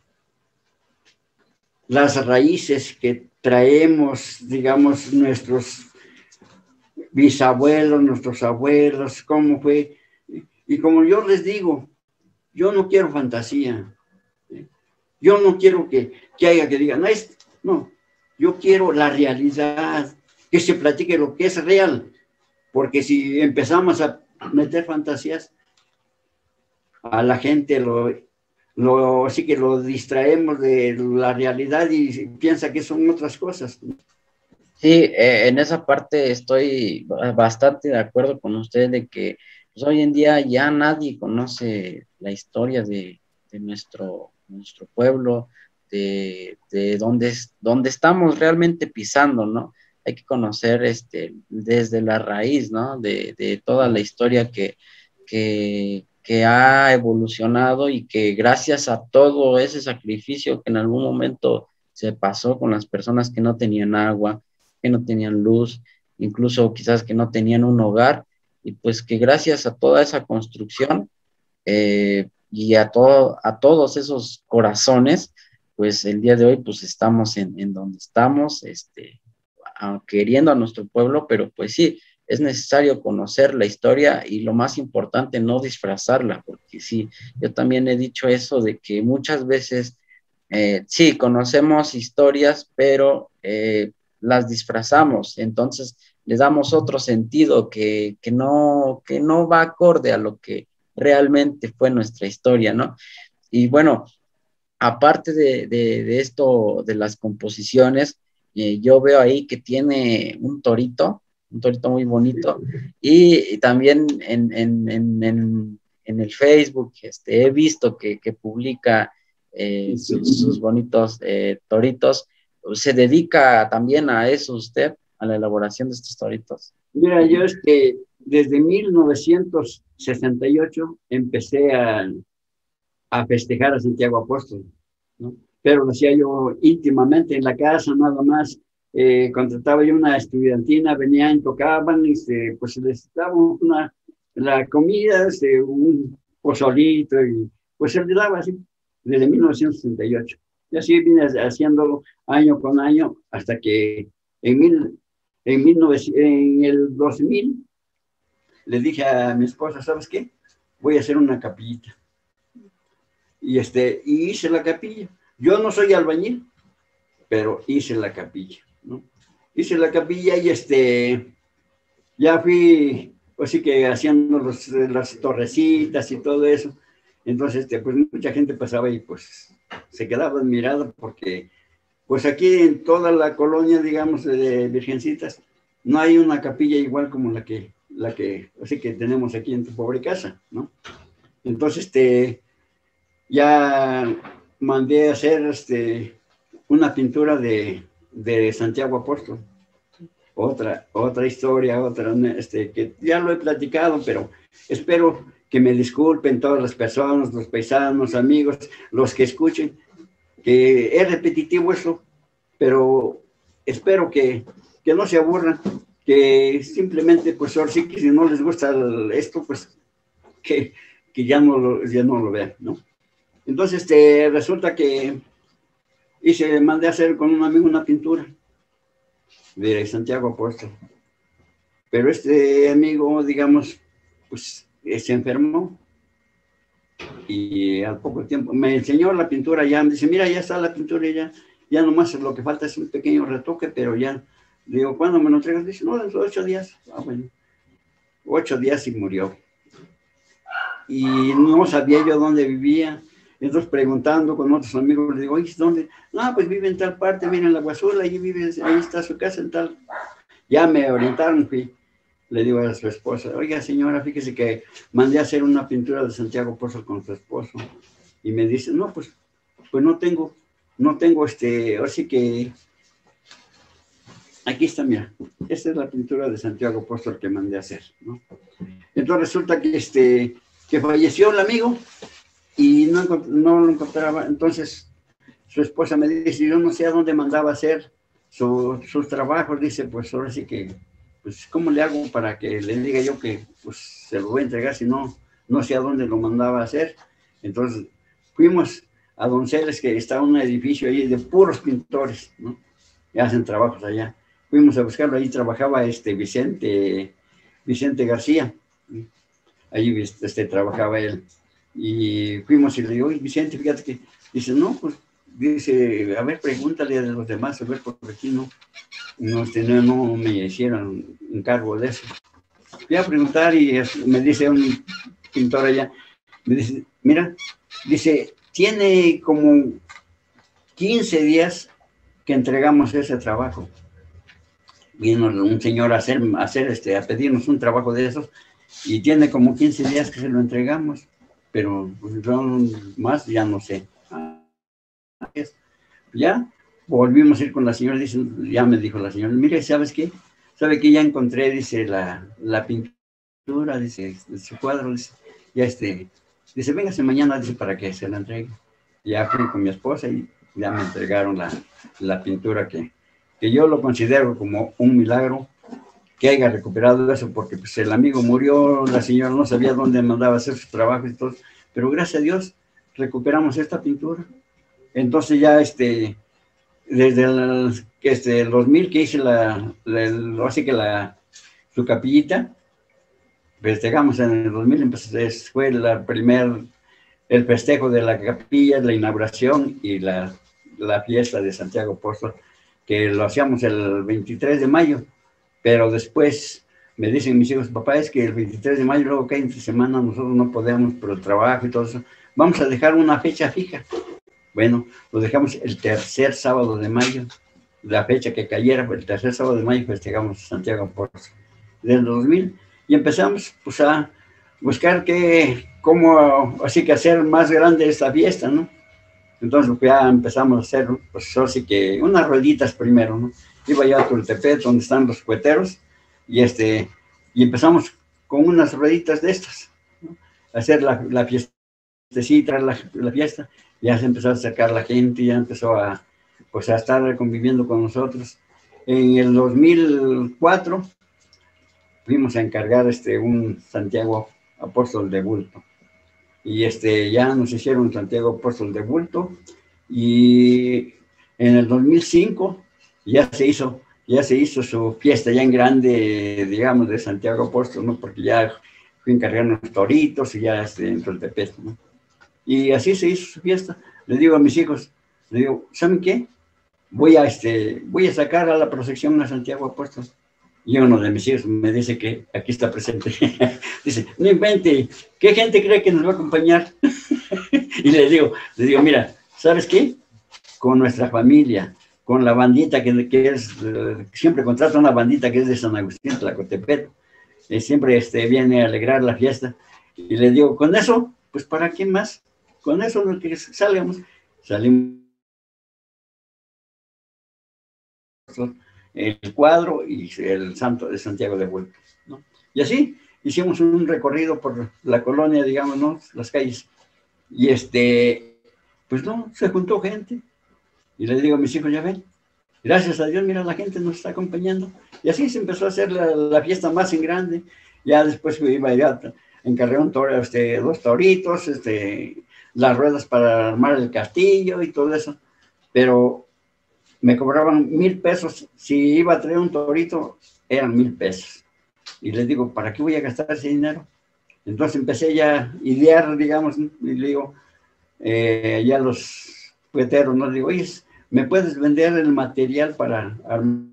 las raíces que traemos, digamos, nuestros bisabuelos, nuestros abuelos, cómo fue. Y como yo les digo, yo no quiero fantasía, yo no quiero que haya que digan, no, yo quiero la realidad, que se platique lo que es real, porque si empezamos a meter fantasías, a la gente sí que lo distraemos de la realidad y piensa que son otras cosas. Sí, en esa parte estoy bastante de acuerdo con usted de que pues, hoy en día ya nadie conoce la historia de nuestro pueblo, de dónde estamos realmente pisando, ¿no? Hay que conocer desde la raíz, ¿no? De toda la historia que ha evolucionado y que gracias a todo ese sacrificio que en algún momento se pasó con las personas que no tenían agua, que no tenían luz, incluso quizás que no tenían un hogar, y pues que gracias a toda esa construcción y a todos esos corazones, pues el día de hoy pues estamos en donde estamos, queriendo a nuestro pueblo, pero pues sí, es necesario conocer la historia y lo más importante, no disfrazarla, porque sí, yo también he dicho eso de que muchas veces, sí, conocemos historias, pero las disfrazamos, entonces les damos otro sentido que no va acorde a lo que realmente fue nuestra historia, ¿no? Y bueno, aparte de esto, de las composiciones, yo veo ahí que tiene un torito muy bonito, y también en el Facebook he visto que publica sus bonitos toritos. ¿Se dedica también a eso usted, a la elaboración de estos toritos? Mira, yo desde 1968 empecé a festejar a Santiago Apóstol, ¿no? Pero lo hacía yo íntimamente en la casa, nada más. Contrataba yo una estudiantina, venían, tocaban, pues les daba la comida, un pozolito, y pues se le daba así, desde 1968. Y así vine haciéndolo año con año, hasta que en el 2000 le dije a mi esposa, ¿sabes qué? Voy a hacer una capillita. Y hice la capilla. Yo no soy albañil, pero hice la capilla, ¿no? Hice la capilla y ya fui, pues sí que haciendo las torrecitas y todo eso. Entonces, pues mucha gente pasaba y pues se quedaba admirada porque, pues aquí en toda la colonia, digamos, de Virgencitas, no hay una capilla igual como la que así que tenemos aquí en tu pobre casa, ¿no? Entonces, ya mandé a hacer una pintura de Santiago Apóstol. Otra historia, que ya lo he platicado, pero espero que me disculpen todas las personas, los paisanos, amigos, los que escuchen, que es repetitivo eso, pero espero que no se aburran, que simplemente, pues ahora sí que si no les gusta esto, pues que ya no lo vean, ¿no? Entonces, resulta que mandé a hacer con un amigo una pintura de Santiago Apóstol. Pero este amigo, digamos, pues se enfermó y al poco tiempo me enseñó la pintura, ya me dice, mira, ya está la pintura, ya nomás lo que falta es un pequeño retoque, pero ya. Digo, ¿cuándo me lo entregas? Dice, no, dentro de 8 días. Ah, bueno, 8 días y murió. Y no sabía yo dónde vivía. Entonces, preguntando con otros amigos, le digo, oye, ¿dónde? No, pues vive en tal parte, mira, en la Guazula, ahí está su casa, en tal. Ya me orientaron, fui. Le digo a su esposa, oiga, señora, fíjese que mandé a hacer una pintura de Santiago Apóstol con su esposo. Y me dice, no, pues no tengo, ahora sí que, aquí está, mira, esta es la pintura de Santiago Apóstol que mandé a hacer, ¿no? Entonces resulta que falleció el amigo, y no lo encontraba. Entonces su esposa me dice, yo no sé a dónde mandaba a hacer sus trabajos. Dice, pues ahora sí que, pues ¿cómo le hago para que le diga yo que pues se lo voy a entregar si no sé a dónde lo mandaba a hacer? Entonces fuimos a Donceles, que está un edificio ahí de puros pintores, ¿no? Y hacen trabajos allá. Fuimos a buscarlo, ahí trabajaba Vicente García, ¿sí? Ahí trabajaba él. Y fuimos y le digo, oye, Vicente, fíjate que, dice, no, pues, dice, a ver, pregúntale a los demás, a ver, por aquí no me hicieron encargo de eso. Fui a preguntar y me dice un pintor allá, me dice, mira, dice, tiene como 15 días que entregamos ese trabajo. Vino un señor a pedirnos un trabajo de esos, y tiene como 15 días que se lo entregamos, pero pues, más ya no sé. Ya volvimos a ir con la señora, dice, ya me dijo la señora, mire, ¿sabes qué? ¿Sabe qué? Ya encontré, dice, la pintura, dice, su cuadro, dice, ya dice, véngase mañana, dice, para que se la entregue. Ya fui con mi esposa y ya me entregaron la pintura que yo lo considero como un milagro que haya recuperado eso, porque pues el amigo murió, la señora no sabía dónde mandaba a hacer su trabajo y todo, pero gracias a Dios recuperamos esta pintura. Entonces ya desde el 2000 que hice así que su capillita, festejamos en el 2000, fue el festejo de la capilla, la inauguración y la fiesta de Santiago Apóstol, que lo hacíamos el 23 de mayo, pero después me dicen mis hijos, papá, es que el 23 de mayo luego cae entre semana, nosotros no podemos por el trabajo y todo eso, vamos a dejar una fecha fija. Bueno, lo dejamos el tercer sábado de mayo, la fecha que cayera, el tercer sábado de mayo festejamos Santiago Apóstol del 2000 y empezamos pues a buscar cómo así que hacer más grande esta fiesta, ¿no? Entonces ya empezamos a hacer, pues así que unas rueditas primero, ¿no? Iba yo a Tultepec, donde están los cueteros, y empezamos con unas rueditas de estas, ¿no? A hacer la fiestecita, la fiesta, ya se empezó a acercar la gente, ya empezó pues a estar conviviendo con nosotros. En el 2004 fuimos a encargar un Santiago Apóstol de bulto. Y ya nos hicieron Santiago Apóstol de bulto, y en el 2005 ya se hizo su fiesta ya en grande, digamos, de Santiago Apóstol, ¿no? Porque ya fui a encargar unos toritos y ya en Tultepec, ¿no? Y así se hizo su fiesta. Le digo a mis hijos, le digo, ¿saben qué? Voy a sacar a la procesión a Santiago Apóstol. Y uno de mis hijos me dice que aquí está presente. Dice, no invente, ¿qué gente cree que nos va a acompañar? Y le digo, mira, ¿sabes qué? Con nuestra familia, con la bandita que es, siempre contrata una bandita que es de San Agustín, Tlacotepec, siempre viene a alegrar la fiesta. Y le digo, con eso, pues ¿para qué más? Con eso no que salimos el cuadro y el santo de Santiago de bulto, ¿no? Y así hicimos un recorrido por la colonia, digamos, ¿no? Las calles. Y pues no, se juntó gente. Y le digo a mis hijos, ya ven, gracias a Dios, mira, la gente nos está acompañando. Y así se empezó a hacer la fiesta más en grande. Ya después iba ya encargué dos toritos, las ruedas para armar el castillo y todo eso. Pero me cobraban 1,000 pesos. Si iba a traer un torito, eran 1,000 pesos. Y les digo, ¿para qué voy a gastar ese dinero? Entonces empecé ya a idear, digamos, y le digo, ya los pueteros, ¿no? Le digo, oye, ¿me puedes vender el material para armar?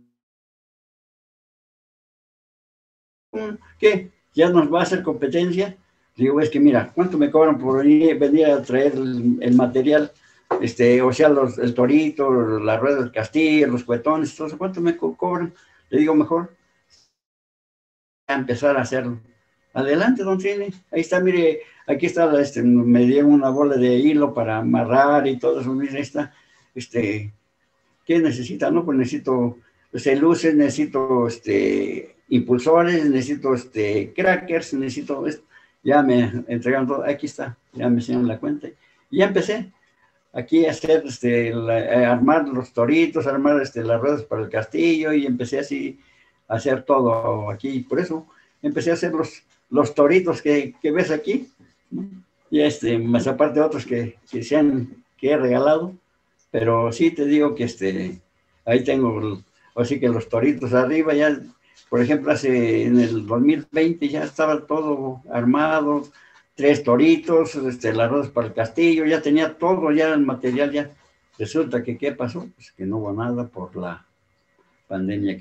¿Qué? ¿Ya nos va a hacer competencia? Le digo, es que mira, ¿cuánto me cobran por venir a traer el material? O sea, el torito, la rueda del castillo, los cuetones, todo eso, ¿cuánto me cobran? Le digo, mejor a empezar a hacerlo. Adelante, don Trini. Ahí está, mire, aquí está, me dieron una bola de hilo para amarrar y todo eso. Mire, ahí está, ¿qué necesita? No, pues necesito, luces, necesito, impulsores, necesito, crackers, necesito esto. Ya me entregaron todo, aquí está, ya me hicieron la cuenta. Y ya empecé aquí a hacer, armar los toritos, armar, las ruedas para el castillo, y empecé así a hacer todo aquí. Por eso empecé a hacer los toritos que ves aquí, ¿no? Y más aparte de otros que he regalado, pero sí te digo que ahí tengo, así que los toritos arriba ya, por ejemplo, en el 2020 ya estaba todo armado, 3 toritos, las ruedas para el castillo, ya tenía todo, ya el material, ya. Resulta que, ¿qué pasó? Pues que no hubo nada por la pandemia.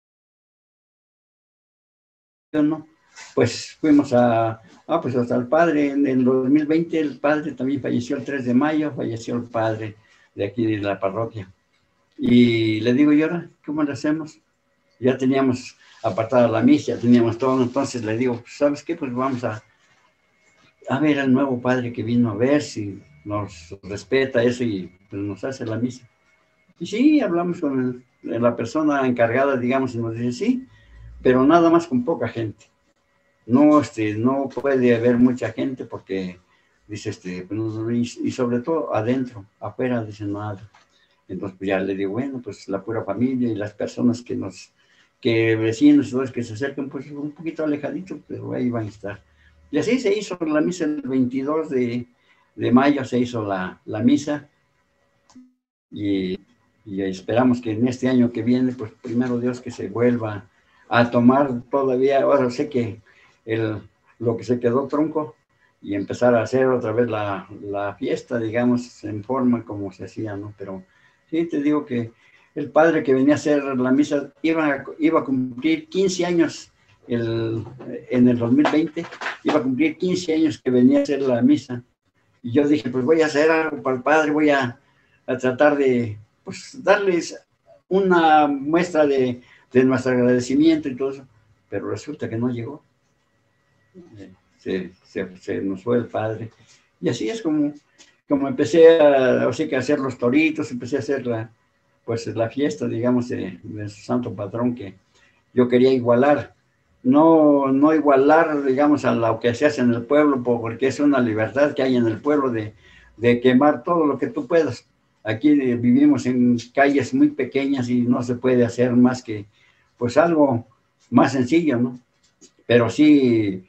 ¿No? Pues fuimos pues hasta el padre, en el 2020 el padre también falleció el 3 de mayo, falleció el padre de aquí de la parroquia. Y le digo, ¿y ahora cómo le hacemos? Ya teníamos apartada la misa, ya teníamos todo, entonces le digo, ¿sabes qué? Pues vamos a ver al nuevo padre que vino a ver si nos respeta eso y pues nos hace la misa. Y sí, hablamos con la persona encargada, digamos, y nos dice, sí, pero nada más con poca gente. No, no puede haber mucha gente porque, dice, y sobre todo adentro, afuera, dice nada. Entonces, pues ya le digo, bueno, pues la pura familia y las personas que vecinos y todos que se acercan, pues un poquito alejaditos, pero ahí van a estar. Y así se hizo la misa el 22 de mayo, se hizo la misa, y esperamos que en este año que viene, pues primero Dios, que se vuelva a tomar todavía, ahora sé que lo que se quedó tronco, y empezar a hacer otra vez la fiesta, digamos, en forma como se hacía, ¿no? Pero sí, te digo que el padre que venía a hacer la misa iba a cumplir 15 años en el 2020, iba a cumplir 15 años que venía a hacer la misa. Y yo dije, pues voy a hacer algo para el padre, voy a a tratar de, pues, darles una muestra de nuestro agradecimiento y todo eso, pero resulta que no llegó. Se nos fue el padre. Y así es como empecé así que a hacer los toritos, empecé a hacer pues la fiesta, digamos, de su santo patrón, que yo quería igualar. No igualar, digamos, a lo que se hace en el pueblo, porque es una libertad que hay en el pueblo de quemar todo lo que tú puedas. Aquí vivimos en calles muy pequeñas y no se puede hacer más que, pues, algo más sencillo, ¿no? Pero sí,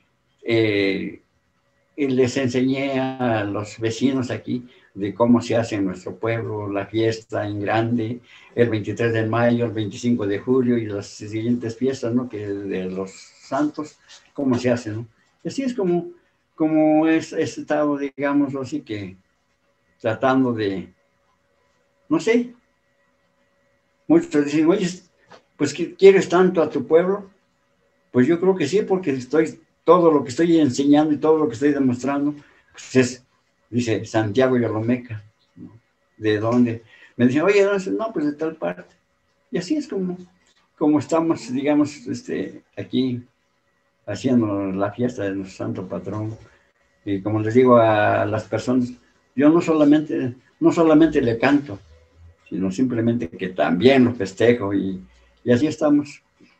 y les enseñé a los vecinos aquí de cómo se hace en nuestro pueblo la fiesta en grande, el 23 de mayo, el 25 de julio y las siguientes fiestas, ¿no? Que de los santos, cómo se hace, ¿no? Y así es como he estado, digamos así, que tratando de, no sé, muchos dicen, oye, pues ¿quieres tanto a tu pueblo? Pues yo creo que sí, porque todo lo que estoy enseñando y todo lo que estoy demostrando, pues dice Santiago y Olomeca, ¿no? ¿De dónde? Me dicen, oye, no, pues de tal parte. Y así es como estamos, digamos, aquí haciendo la fiesta de nuestro santo patrón. Y como les digo a las personas, yo no solamente le canto, sino simplemente que también lo festejo y así estamos.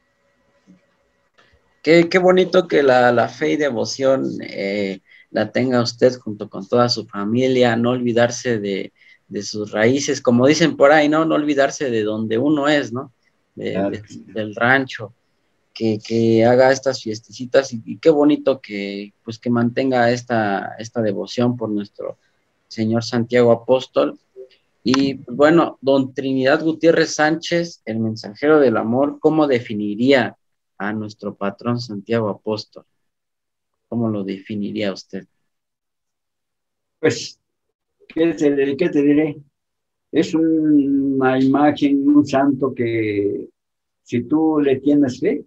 Qué bonito que la fe y devoción la tenga usted junto con toda su familia, no olvidarse de sus raíces, como dicen por ahí, ¿no? No olvidarse de donde uno es, ¿no? Claro que sí. Del rancho, que haga estas fiestecitas y qué bonito pues, que mantenga esta devoción por nuestro Señor Santiago Apóstol. Y pues, bueno, don Trinidad Gutiérrez Sánchez, el mensajero del amor, ¿cómo definiría a nuestro patrón Santiago Apóstol? ¿Cómo lo definiría usted? Pues, ¿qué te diré? Es una imagen, un santo que si tú le tienes fe,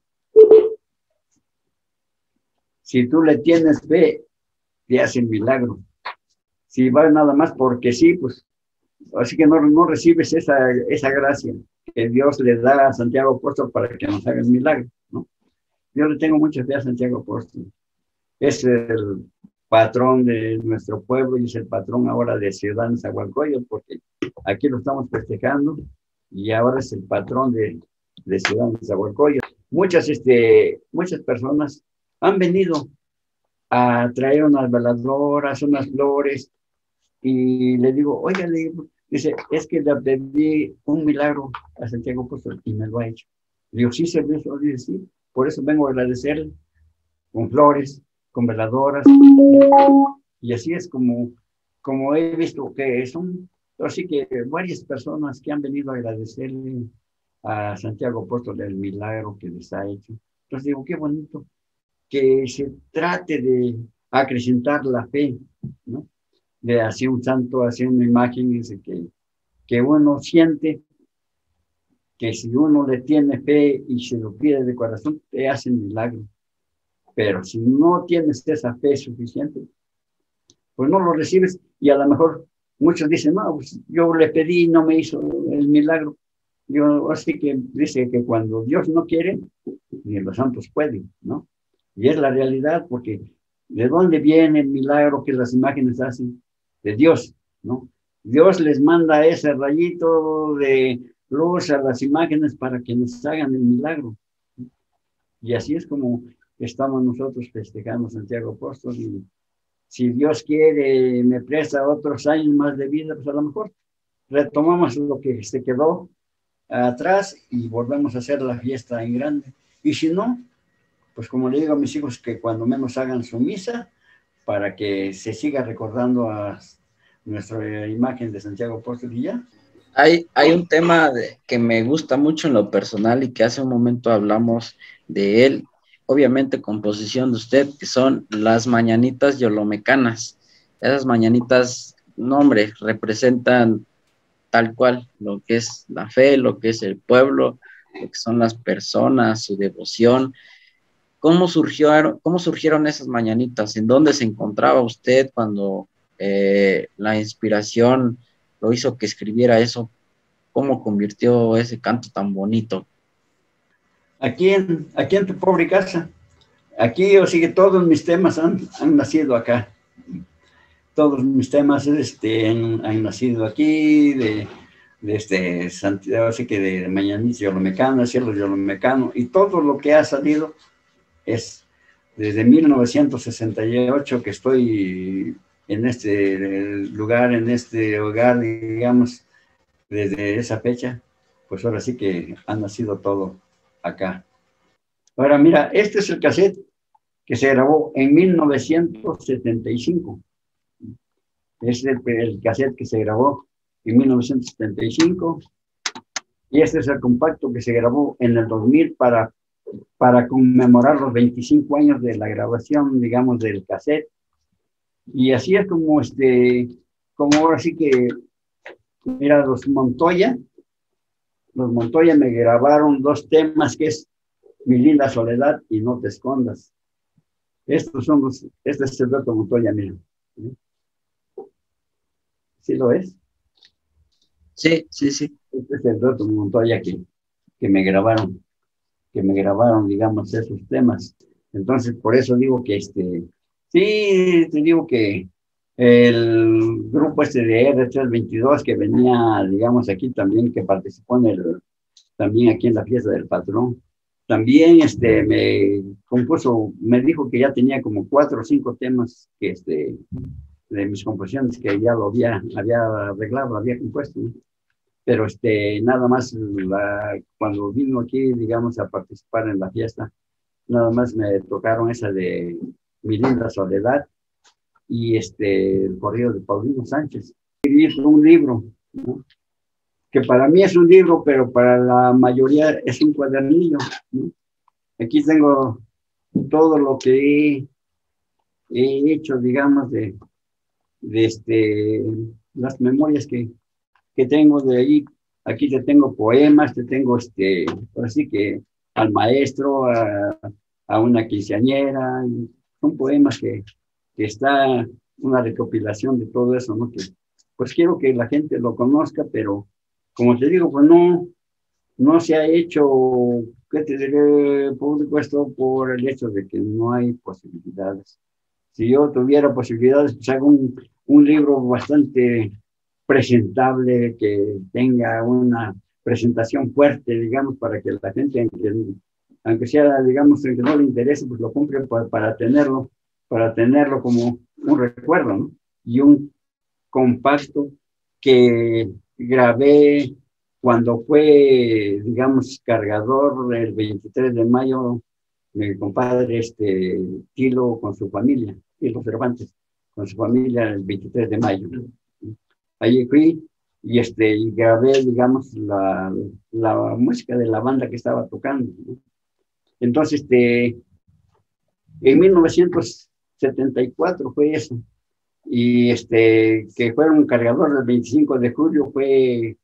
si tú le tienes fe, te hace el milagro. Si vas nada más porque sí, pues así que no recibes esa gracia que Dios le da a Santiago Apóstol para que nos haga el milagro, ¿no? Yo le tengo mucha fe a Santiago Apóstol. Es el patrón de nuestro pueblo y es el patrón ahora de Ciudad Nezahualcóyotl, porque aquí lo estamos festejando y ahora es el patrón de Ciudad Nezahualcóyotl. Muchas personas han venido a traer unas veladoras, unas flores, y le digo, oiga, dice, es que le pedí un milagro a Santiago Apóstol y me lo ha hecho. Le digo, sí, servicio, dice, sí, por eso vengo a agradecerle con flores, con veladoras, y así es como he visto que son, así que varias personas que han venido a agradecerle a Santiago Apóstol el milagro que les ha hecho. Entonces digo, qué bonito que se trate de acrecentar la fe, ¿no? De hacer un santo, hacer una imagen, dice que uno siente que si uno le tiene fe y se lo pide de corazón, te hace milagro. Pero si no tienes esa fe suficiente, pues no lo recibes y a lo mejor muchos dicen, no, pues yo le pedí y no me hizo el milagro. Yo así que dice que cuando Dios no quiere, ni los santos pueden, ¿no? Y es la realidad, porque ¿de dónde viene el milagro que las imágenes hacen? De Dios, ¿no? Dios les manda ese rayito de luz a las imágenes para que nos hagan el milagro. Y así es como estamos nosotros festejando Santiago Apóstol. Y si Dios quiere, me presta otros años más de vida, pues a lo mejor retomamos lo que se quedó atrás y volvemos a hacer la fiesta en grande. Y si no, pues como le digo a mis hijos, que cuando menos hagan su misa para que se siga recordando a nuestra imagen de Santiago Apóstol y ya. Hay un tema que me gusta mucho en lo personal y que hace un momento hablamos de él, obviamente composición de usted, que son las mañanitas yolomecanas. Esas mañanitas, no hombre, representan tal cual lo que es la fe, lo que es el pueblo, lo que son las personas, su devoción. ¿Cómo surgieron esas mañanitas? ¿En dónde se encontraba usted cuando la inspiración lo hizo que escribiera eso? ¿Cómo convirtió ese canto tan bonito? Aquí en tu pobre casa. Aquí, o sea que todos mis temas han nacido acá. Todos mis temas han nacido aquí, de Santiago, así que de Mañanitas Yolomecano, Cielo Yolomecano, y todo lo que ha salido es desde 1968 que estoy en este lugar, en este hogar, digamos, desde esa fecha, pues ahora sí que ha nacido todo acá. Ahora mira, este es el cassette que se grabó en 1975. Es el cassette que se grabó en 1975 y este es el compacto que se grabó en el 2000 para conmemorar los 25 años de la grabación, digamos, del cassette. Y así es como ahora sí que, mira, los Montoya me grabaron dos temas que es Mi linda soledad y No te escondas. Este es el Beto Montoya, mira. ¿Sí lo es? Sí, sí, sí. Este es el Beto Montoya que me grabaron, digamos, esos temas. Entonces, por eso digo que sí, te digo que el grupo de R322 que venía, digamos, aquí también, que participó también aquí en la fiesta del patrón, también me compuso, me dijo que ya tenía como 4 o 5 temas que de mis composiciones que ya lo había arreglado, había compuesto, ¿no? Pero nada más cuando vino aquí, digamos, a participar en la fiesta, nada más me tocaron esa de Mi linda soledad y el corrido de Paulino Sánchez. Escribí un libro, ¿no? Que para mí es un libro, pero para la mayoría es un cuadernillo, ¿no? Aquí tengo todo lo que he hecho, digamos, de las memorias que tengo de ahí. Aquí te tengo poemas, te tengo así que al maestro, a una quinceañera, son poemas que está una recopilación de todo eso, ¿no? Que pues quiero que la gente lo conozca, pero como te digo, pues no se ha hecho, ¿qué te diré? Público esto por el hecho de que no hay posibilidades. Si yo tuviera posibilidades, pues hago un libro bastante presentable, que tenga una presentación fuerte, digamos, para que la gente, aunque sea, digamos, que no le interese, pues lo compre para tenerlo como un recuerdo, ¿no? Y un compacto que grabé cuando fue, digamos, cargador el 23 de mayo, mi compadre Tilo con su familia, Tilo Cervantes, con su familia el 23 de mayo. Allí fui y grabé, digamos, la música de la banda que estaba tocando, ¿no? Entonces, en 1974 fue eso. Y que fueron cargador del 25 de julio fue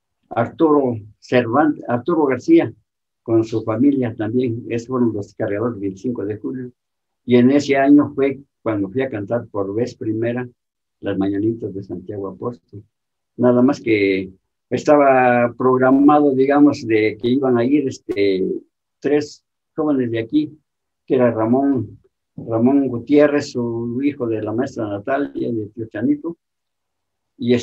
Arturo García, con su familia también. Esos fueron los cargadores del 25 de julio. Y en ese año fue cuando fui a cantar por vez primera las mañanitas de Santiago Apóstol. Nada más que estaba programado, digamos, de que iban a ir 3 jóvenes de aquí, que era Ramón Gutiérrez, su hijo de la maestra Natalia, de Tío Chanito, y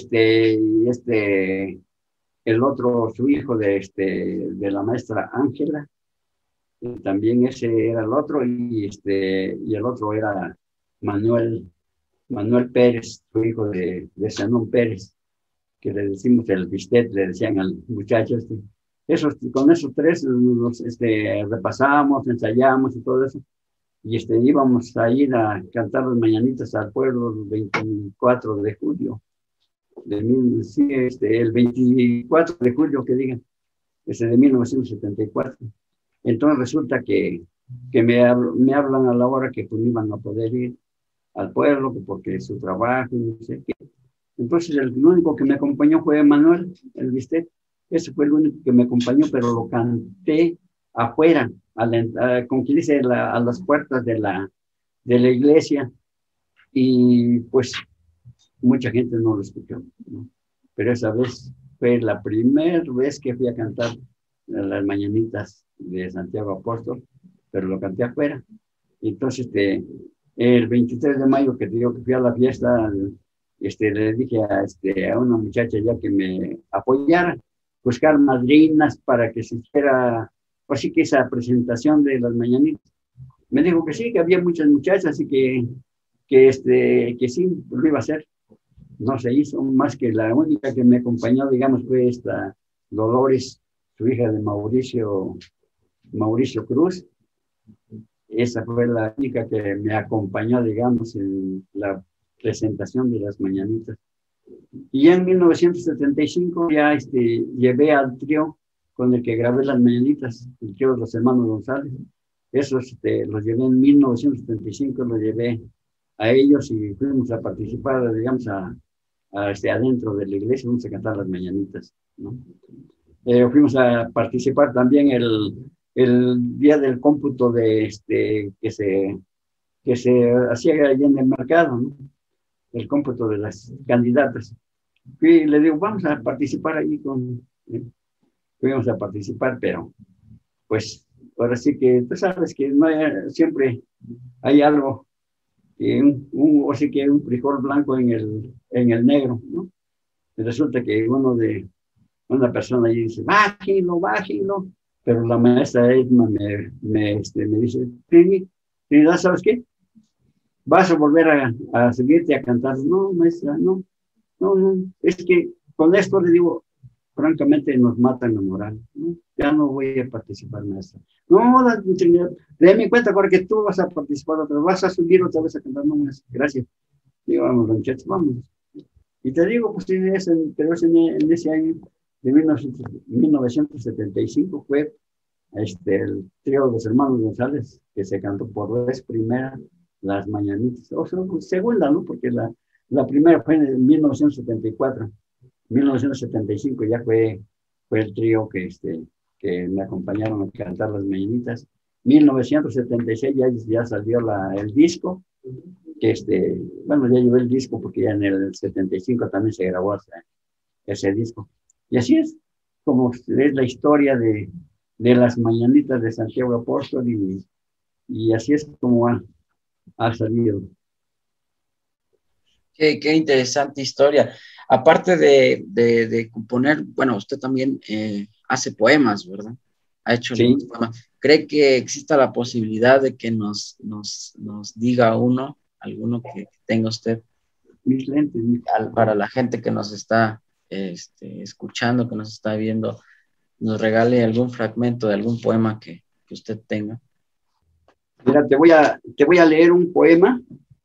el otro, su hijo de la maestra Ángela, también ese era el otro, y el otro era Manuel Pérez, su hijo de Zenón Pérez, que le decimos el bistet, le decían al muchacho con esos 3 repasamos, ensayamos y todo eso, y íbamos a ir a cantar las mañanitas al pueblo el 24 de julio, sí, el 24 de julio, que digan, de 1974. Entonces resulta que me hablan a la hora que pues iban a poder ir al pueblo, porque su trabajo, y no sé qué. Entonces el único que me acompañó fue Manuel, el bistec. Ese fue el único que me acompañó, pero lo canté afuera, como que dice, a las puertas de la iglesia, y pues mucha gente no lo escuchó, ¿no? pero esa vez fue la primera vez que fui a cantar las mañanitas de Santiago Apóstol, pero lo canté afuera. Entonces, el 23 de mayo que te digo que fui a la fiesta, le dije a una muchacha ya que me apoyara, buscar madrinas para que se hiciera, así que esa presentación de las mañanitas. Me dijo que sí, que había muchas muchachas y que sí, lo iba a hacer. No se hizo, más que la única que me acompañó, digamos, fue esta Dolores, su hija de Mauricio Cruz. Esa fue la única que me acompañó, digamos, en la presentación de las mañanitas. Y ya en 1975 ya llevé al trío con el que grabé las mañanitas, el trío de los hermanos González. Esos los llevé en 1975, los llevé a ellos y fuimos a participar, digamos, adentro de la iglesia, fuimos a cantar las mañanitas, ¿no? Fuimos a participar también el día del cómputo que se hacía allá en el mercado, ¿no? El cómputo de las candidatas. Y le digo, vamos a participar ahí fuimos a participar, pero pues ahora sí que tú sabes que no siempre hay algo, o sí que un frijol blanco en el negro, ¿no? Y resulta que una persona ahí dice, bájenlo, pero la maestra Edma me dice, Trinidad, ¿sabes qué? ¿Vas a volver a seguirte a cantar? No, maestra, no, es que con esto le digo, francamente nos matan la moral, ¿no? Ya no voy a participar, maestra. No, Trinidad, déme cuenta para que tú vas a participar otra vez, vas a subir otra vez a cantar, no, maestra, gracias. Digo, vamos, muchachos, vamos. Y te digo, pues pero en ese año de 1975 fue el trío de los hermanos González, que se cantó por vez primera las mañanitas, o sea, segunda, ¿no? Porque la primera fue en 1974, 1975 ya fue el trío que me acompañaron a cantar las mañanitas. 1976 ya salió el disco, bueno, ya llevé el disco porque ya en el 75 también se grabó ese disco. Y así es como es la historia de las mañanitas de Santiago Apóstol y así es como ha salido. Qué interesante historia. Aparte de componer, bueno, usted también hace poemas, ¿verdad? Ha hecho algunos poemas. ¿Cree que exista la posibilidad de que nos diga alguno que tenga usted? Mis lentes. Para la gente que nos está escuchando, que nos está viendo, nos regale algún fragmento de algún poema que usted tenga. Mira, te voy a leer un poema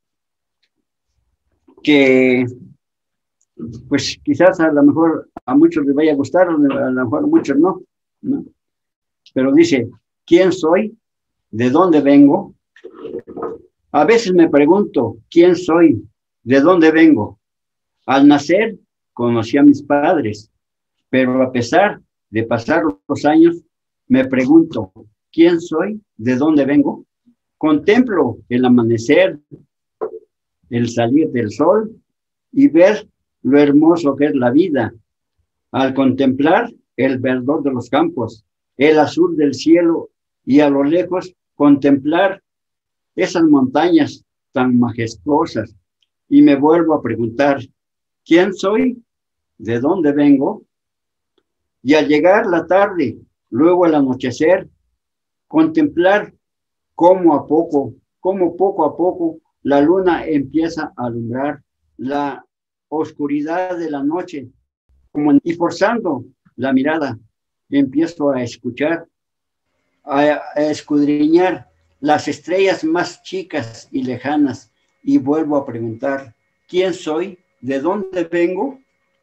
que pues quizás a lo mejor a muchos les vaya a gustar, a lo mejor a muchos no. Pero dice, ¿quién soy? ¿De dónde vengo? A veces me pregunto, ¿quién soy? ¿De dónde vengo? Al nacer conocí a mis padres, pero a pesar de pasar los años, me pregunto, ¿quién soy? ¿De dónde vengo? Contemplo el amanecer, el salir del sol y ver lo hermoso que es la vida. Al contemplar el verdor de los campos, el azul del cielo y a lo lejos contemplar esas montañas tan majestuosas y me vuelvo a preguntar, ¿quién soy? ¿De dónde vengo? Y al llegar la tarde, luego el anochecer, contemplar cómo poco a poco la luna empieza a alumbrar la oscuridad de la noche, y forzando la mirada, empiezo a escuchar, a escudriñar las estrellas más chicas y lejanas y vuelvo a preguntar, ¿quién soy? ¿De dónde vengo?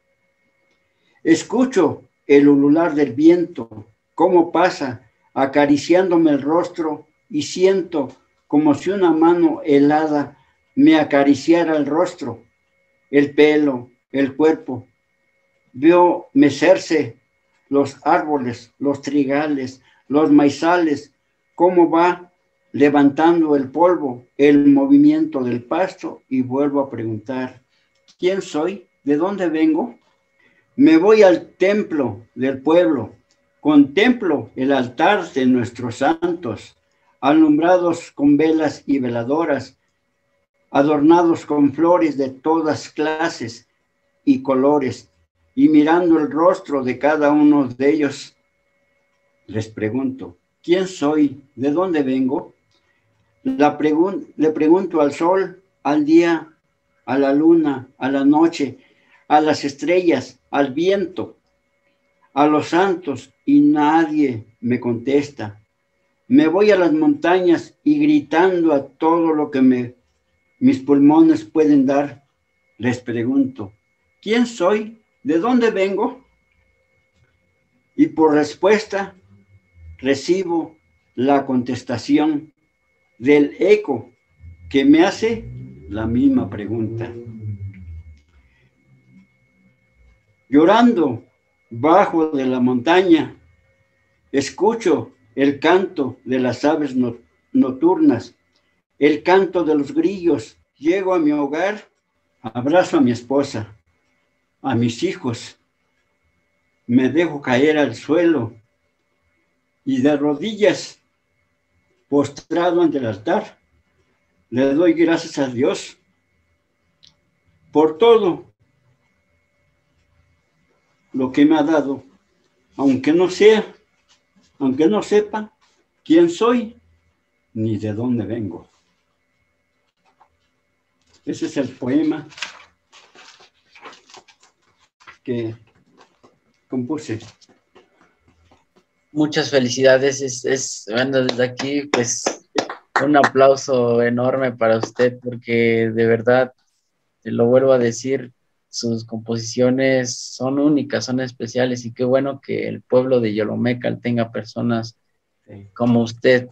Escucho el ulular del viento, cómo pasa, acariciándome el rostro y siento como si una mano helada me acariciara el rostro, el pelo, el cuerpo. Veo mecerse los árboles, los trigales, los maizales, cómo va levantando el polvo, el movimiento del pasto y vuelvo a preguntar, ¿quién soy? ¿De dónde vengo? Me voy al templo del pueblo, contemplo el altar de nuestros santos, alumbrados con velas y veladoras, adornados con flores de todas clases y colores, y mirando el rostro de cada uno de ellos, les pregunto, ¿quién soy? ¿De dónde vengo? Le pregunto al sol, al día, a la luna, a la noche, a las estrellas, al viento, a los santos, y nadie me contesta. Me voy a las montañas y gritando a todo lo que mis pulmones pueden dar, les pregunto, ¿quién soy? ¿De dónde vengo? Y por respuesta recibo la contestación del eco que me hace la misma pregunta. Llorando bajo de la montaña, escucho el canto de las aves nocturnas, el canto de los grillos. Llego a mi hogar, abrazo a mi esposa, a mis hijos, me dejo caer al suelo y de rodillas, postrado ante el altar, le doy gracias a Dios por todo lo que me ha dado, aunque no sepa quién soy ni de dónde vengo. Ese es el poema que compuse. Muchas felicidades. Bueno, desde aquí, pues, un aplauso enorme para usted, porque de verdad, te lo vuelvo a decir, sus composiciones son únicas, son especiales, y qué bueno que el pueblo de Yolomecal tenga personas como usted.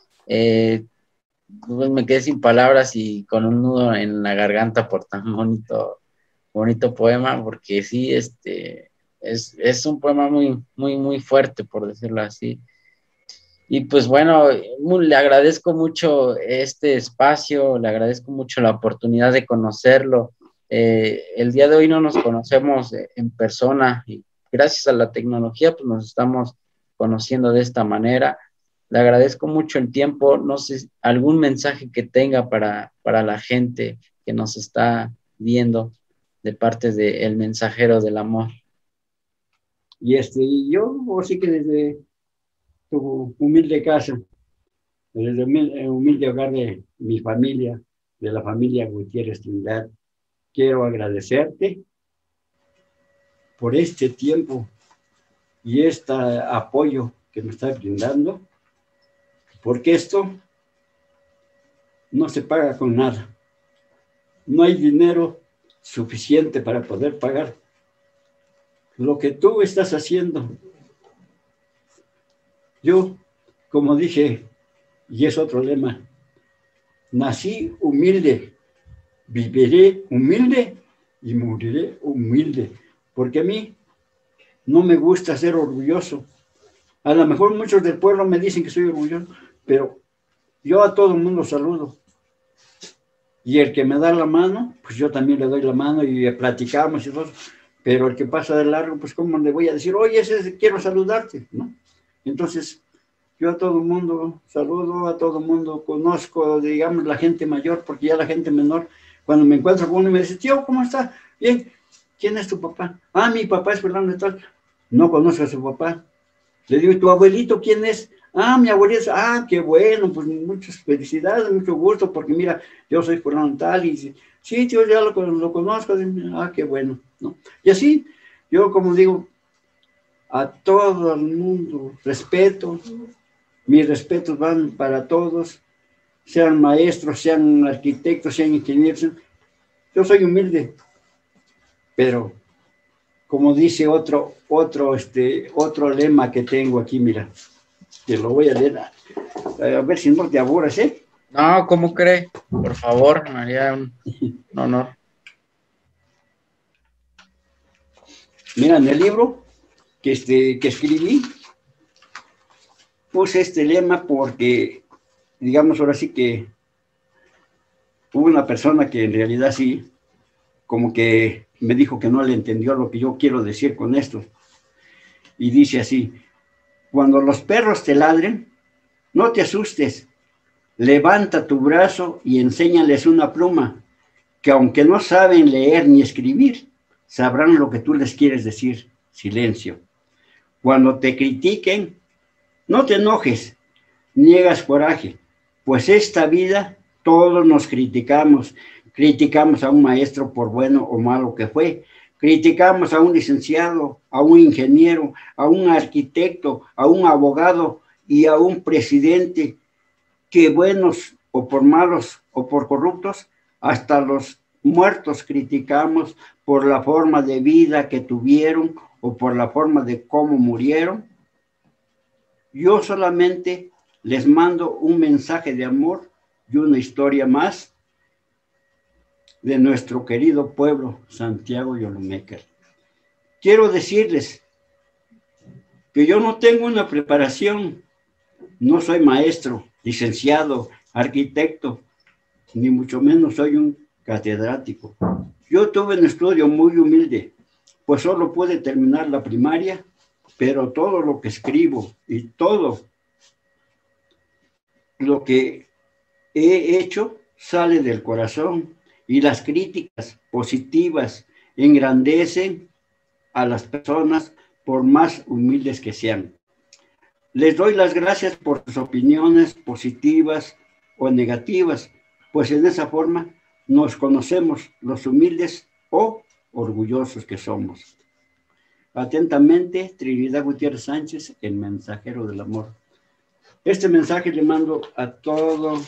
Pues me quedé sin palabras y con un nudo en la garganta por tan bonito poema, porque sí, es un poema muy, muy, muy fuerte, por decirlo así. Y pues bueno, le agradezco mucho este espacio, le agradezco mucho la oportunidad de conocerlo. El día de hoy no nos conocemos en persona y gracias a la tecnología pues nos estamos conociendo de esta manera. Le agradezco mucho el tiempo, no sé, algún mensaje que tenga para la gente que nos está viendo de parte de El Mensajero del Amor. Y yo, sí que desde tu humilde casa, desde el humilde hogar de mi familia, de la familia Gutiérrez Trinidad, quiero agradecerte por este tiempo y este apoyo que me estás brindando, porque esto no se paga con nada. No hay dinero suficiente para poder pagar lo que tú estás haciendo. Yo, como dije, y es otro lema, nací humilde, viviré humilde y moriré humilde, porque a mí no me gusta ser orgulloso. A lo mejor muchos del pueblo me dicen que soy orgulloso, pero yo a todo el mundo saludo. Y el que me da la mano, pues yo también le doy la mano y platicamos y todo. Pero el que pasa de largo, pues cómo le voy a decir, oye, quiero saludarte, ¿no? Entonces, yo a todo el mundo saludo, a todo el mundo conozco, digamos, la gente mayor, porque ya la gente menor, cuando me encuentro con uno, me dice, tío, ¿cómo está? Bien, ¿quién es tu papá? Ah, mi papá es Fernando de tal. No conozco a su papá. Le digo, ¿y tu abuelito quién es? Ah, mi abuelito. Ah, qué bueno, pues muchas felicidades, mucho gusto, porque mira, yo soy Fernando tal, y sí, tío, ya lo conozco. Ah, qué bueno, ¿no? Y así, yo como digo, a todo el mundo respeto, mis respetos van para todos, sean maestros, sean arquitectos, sean ingenieros. Yo soy humilde, pero como dice otro lema que tengo aquí, mira, que lo voy a leer, a ver si no te aburres, ¿eh? No, ¿cómo cree? Por favor, me haría un honor. Mira, en el libro que escribí, puse este lema porque, digamos, ahora sí que hubo una persona que en realidad sí como que me dijo que no le entendió lo que yo quiero decir con esto. Y dice así: cuando los perros te ladren, no te asustes, levanta tu brazo y enséñales una pluma, que aunque no saben leer ni escribir, sabrán lo que tú les quieres decir. Silencio. Cuando te critiquen, no te enojes, niegas coraje, pues esta vida todos nos criticamos. Criticamos a un maestro por bueno o malo que fue, criticamos a un licenciado, a un ingeniero, a un arquitecto, a un abogado y a un presidente, que buenos o por malos o por corruptos, hasta los muertos criticamos por la forma de vida que tuvieron o por la forma de cómo murieron. Yo solamente les mando un mensaje de amor y una historia más de nuestro querido pueblo, Santiago Yolomeca. Quiero decirles que yo no tengo una preparación, no soy maestro, licenciado, arquitecto, ni mucho menos soy un catedrático. Yo tuve un estudio muy humilde, pues solo pude terminar la primaria, pero todo lo que escribo y todo lo que he hecho sale del corazón, y las críticas positivas engrandecen a las personas por más humildes que sean. Les doy las gracias por sus opiniones positivas o negativas, pues en esa forma nos conocemos los humildes o orgullosos que somos. Atentamente, Trinidad Gutiérrez Sánchez, el mensajero del amor. Este mensaje le mando a todos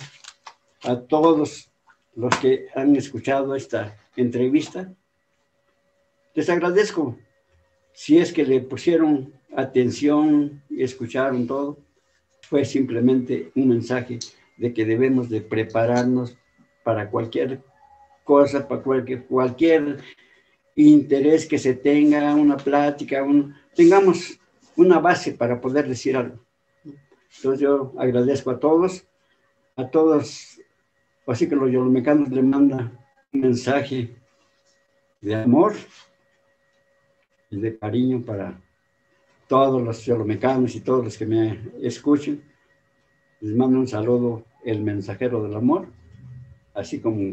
los que han escuchado esta entrevista. Les agradezco si es que le pusieron atención y escucharon todo. Fue simplemente un mensaje de que debemos de prepararnos para cualquier cosa, para cualquier interés que se tenga, una plática, tengamos una base para poder decir algo. Entonces yo agradezco a todos, así que los yolomecanos le mandan un mensaje de amor y de cariño para todos los yolomecanos y todos los que me escuchen. Les mando un saludo, el mensajero del amor, así como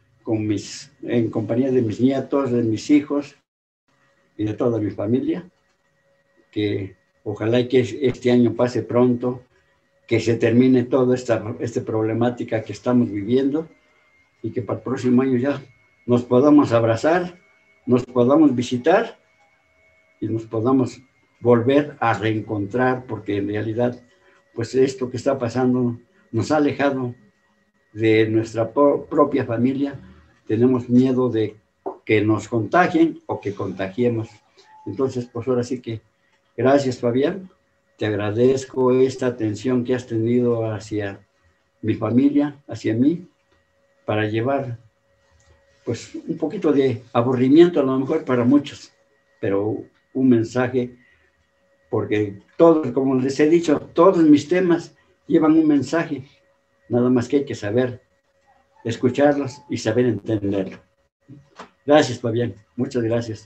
en compañía de mis nietos, de mis hijos y de toda mi familia, que ojalá que este año pase pronto, que se termine toda esta problemática que estamos viviendo y que para el próximo año ya nos podamos abrazar, nos podamos visitar y nos podamos volver a reencontrar, porque en realidad, pues esto que está pasando nos ha alejado de nuestra propia familia. Tenemos miedo de que nos contagien o que contagiemos. Entonces, pues ahora sí que gracias, Fabián. Te agradezco esta atención que has tenido hacia mi familia, hacia mí, para llevar, pues, un poquito de aburrimiento a lo mejor para muchos, pero un mensaje, porque todos, como les he dicho, todos mis temas llevan un mensaje, nada más que hay que saber escucharlos y saber entenderlo. Gracias, Fabián, muchas gracias.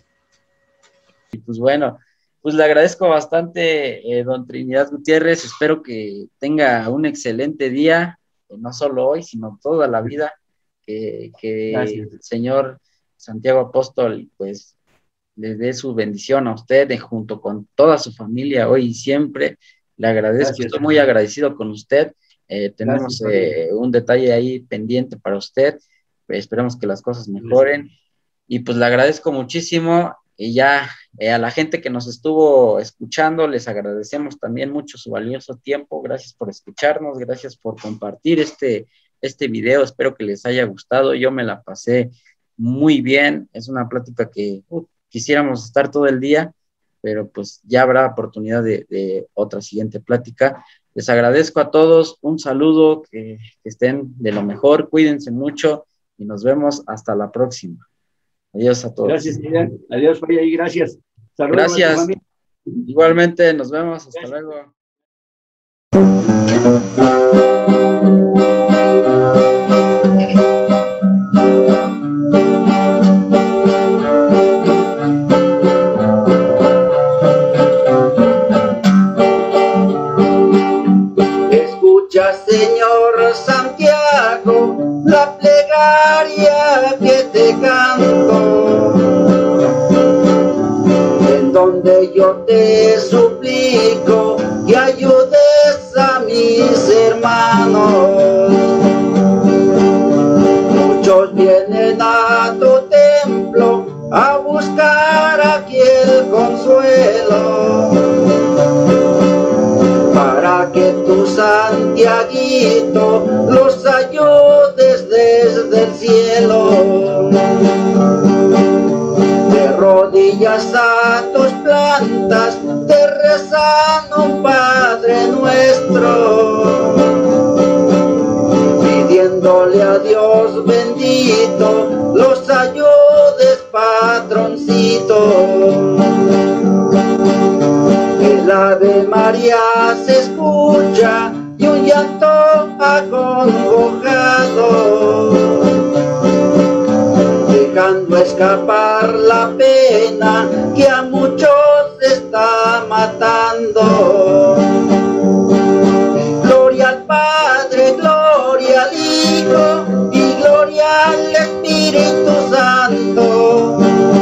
Y pues bueno, pues le agradezco bastante, don Trinidad Gutiérrez. Espero que tenga un excelente día, no solo hoy, sino toda la vida, que el señor Santiago Apóstol, pues, le dé su bendición a usted, junto con toda su familia, hoy y siempre. Le agradezco, gracias. Estoy muy agradecido con usted. Tenemos un detalle ahí pendiente para usted. Esperemos que las cosas mejoren. Y pues le agradezco muchísimo. Y ya a la gente que nos estuvo escuchando, les agradecemos también mucho su valioso tiempo. Gracias por escucharnos, gracias por compartir este video. Espero que les haya gustado. Yo me la pasé muy bien. Es una plática que quisiéramos estar todo el día, pero pues ya habrá oportunidad de otra siguiente plática. Les agradezco a todos. Un saludo, que estén de lo mejor. Cuídense mucho y nos vemos hasta la próxima. Adiós a todos. Gracias, Miguel. Adiós, Fabián, y gracias. Saludos. Gracias. Igualmente, nos vemos. Hasta luego. yo te suplico que ayudes a mis hermanos. Muchos vienen a tu templo a buscar aquí el consuelo, para que tu Santiaguito los ayudes desde el cielo. De rodillas a tus plantas te rezan un Padre Nuestro, pidiéndole a Dios bendito los ayudes, patroncito. El Ave María se escucha y un llanto acongojado, dejando escapar la pena que a muchos está matando. Gloria al Padre, gloria al Hijo y gloria al Espíritu Santo.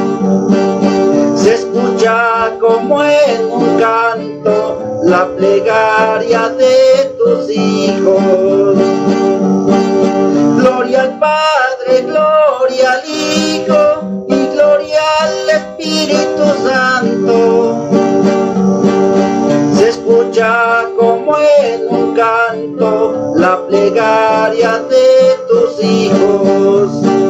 Se escucha como en un canto la plegaria de tus hijos. Gloria al Padre, gloria al Hijo y gloria al Espíritu Santo. Se escucha como en un canto la plegaria de tus hijos.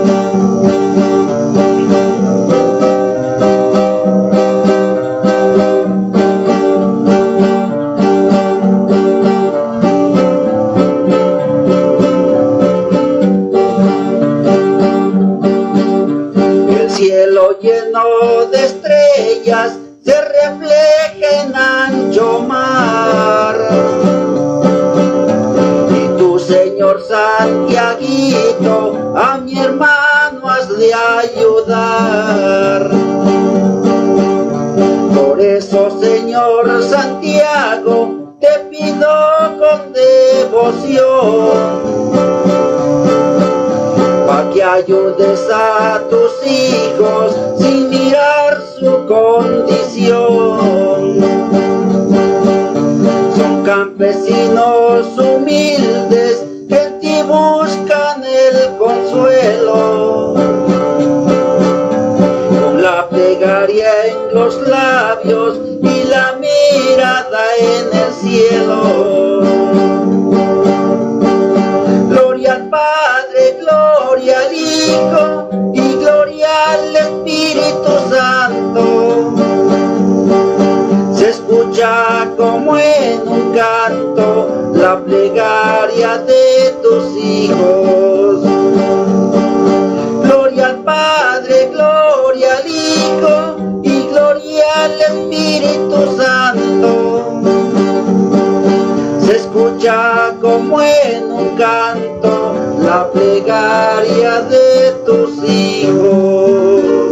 Cielo lleno de estrellas se refleja en ancho mar, y tu Señor Santiaguito a mi hermano has de ayudar. Por eso, Señor Santiago, te pido con devoción para que ayudes a tus hijos sin mirar su condición. Son campesinos humildes que en ti buscan el consuelo, con la plegaria en los labios y la mirada en el cielo. Gloria al Padre, gloria al Hijo y gloria al Espíritu Santo. Se escucha como en un canto la plegaria de tus hijos. Gloria al Padre, gloria al Hijo y gloria al Espíritu Santo. Se escucha como en un canto la plegaria de tus hijos.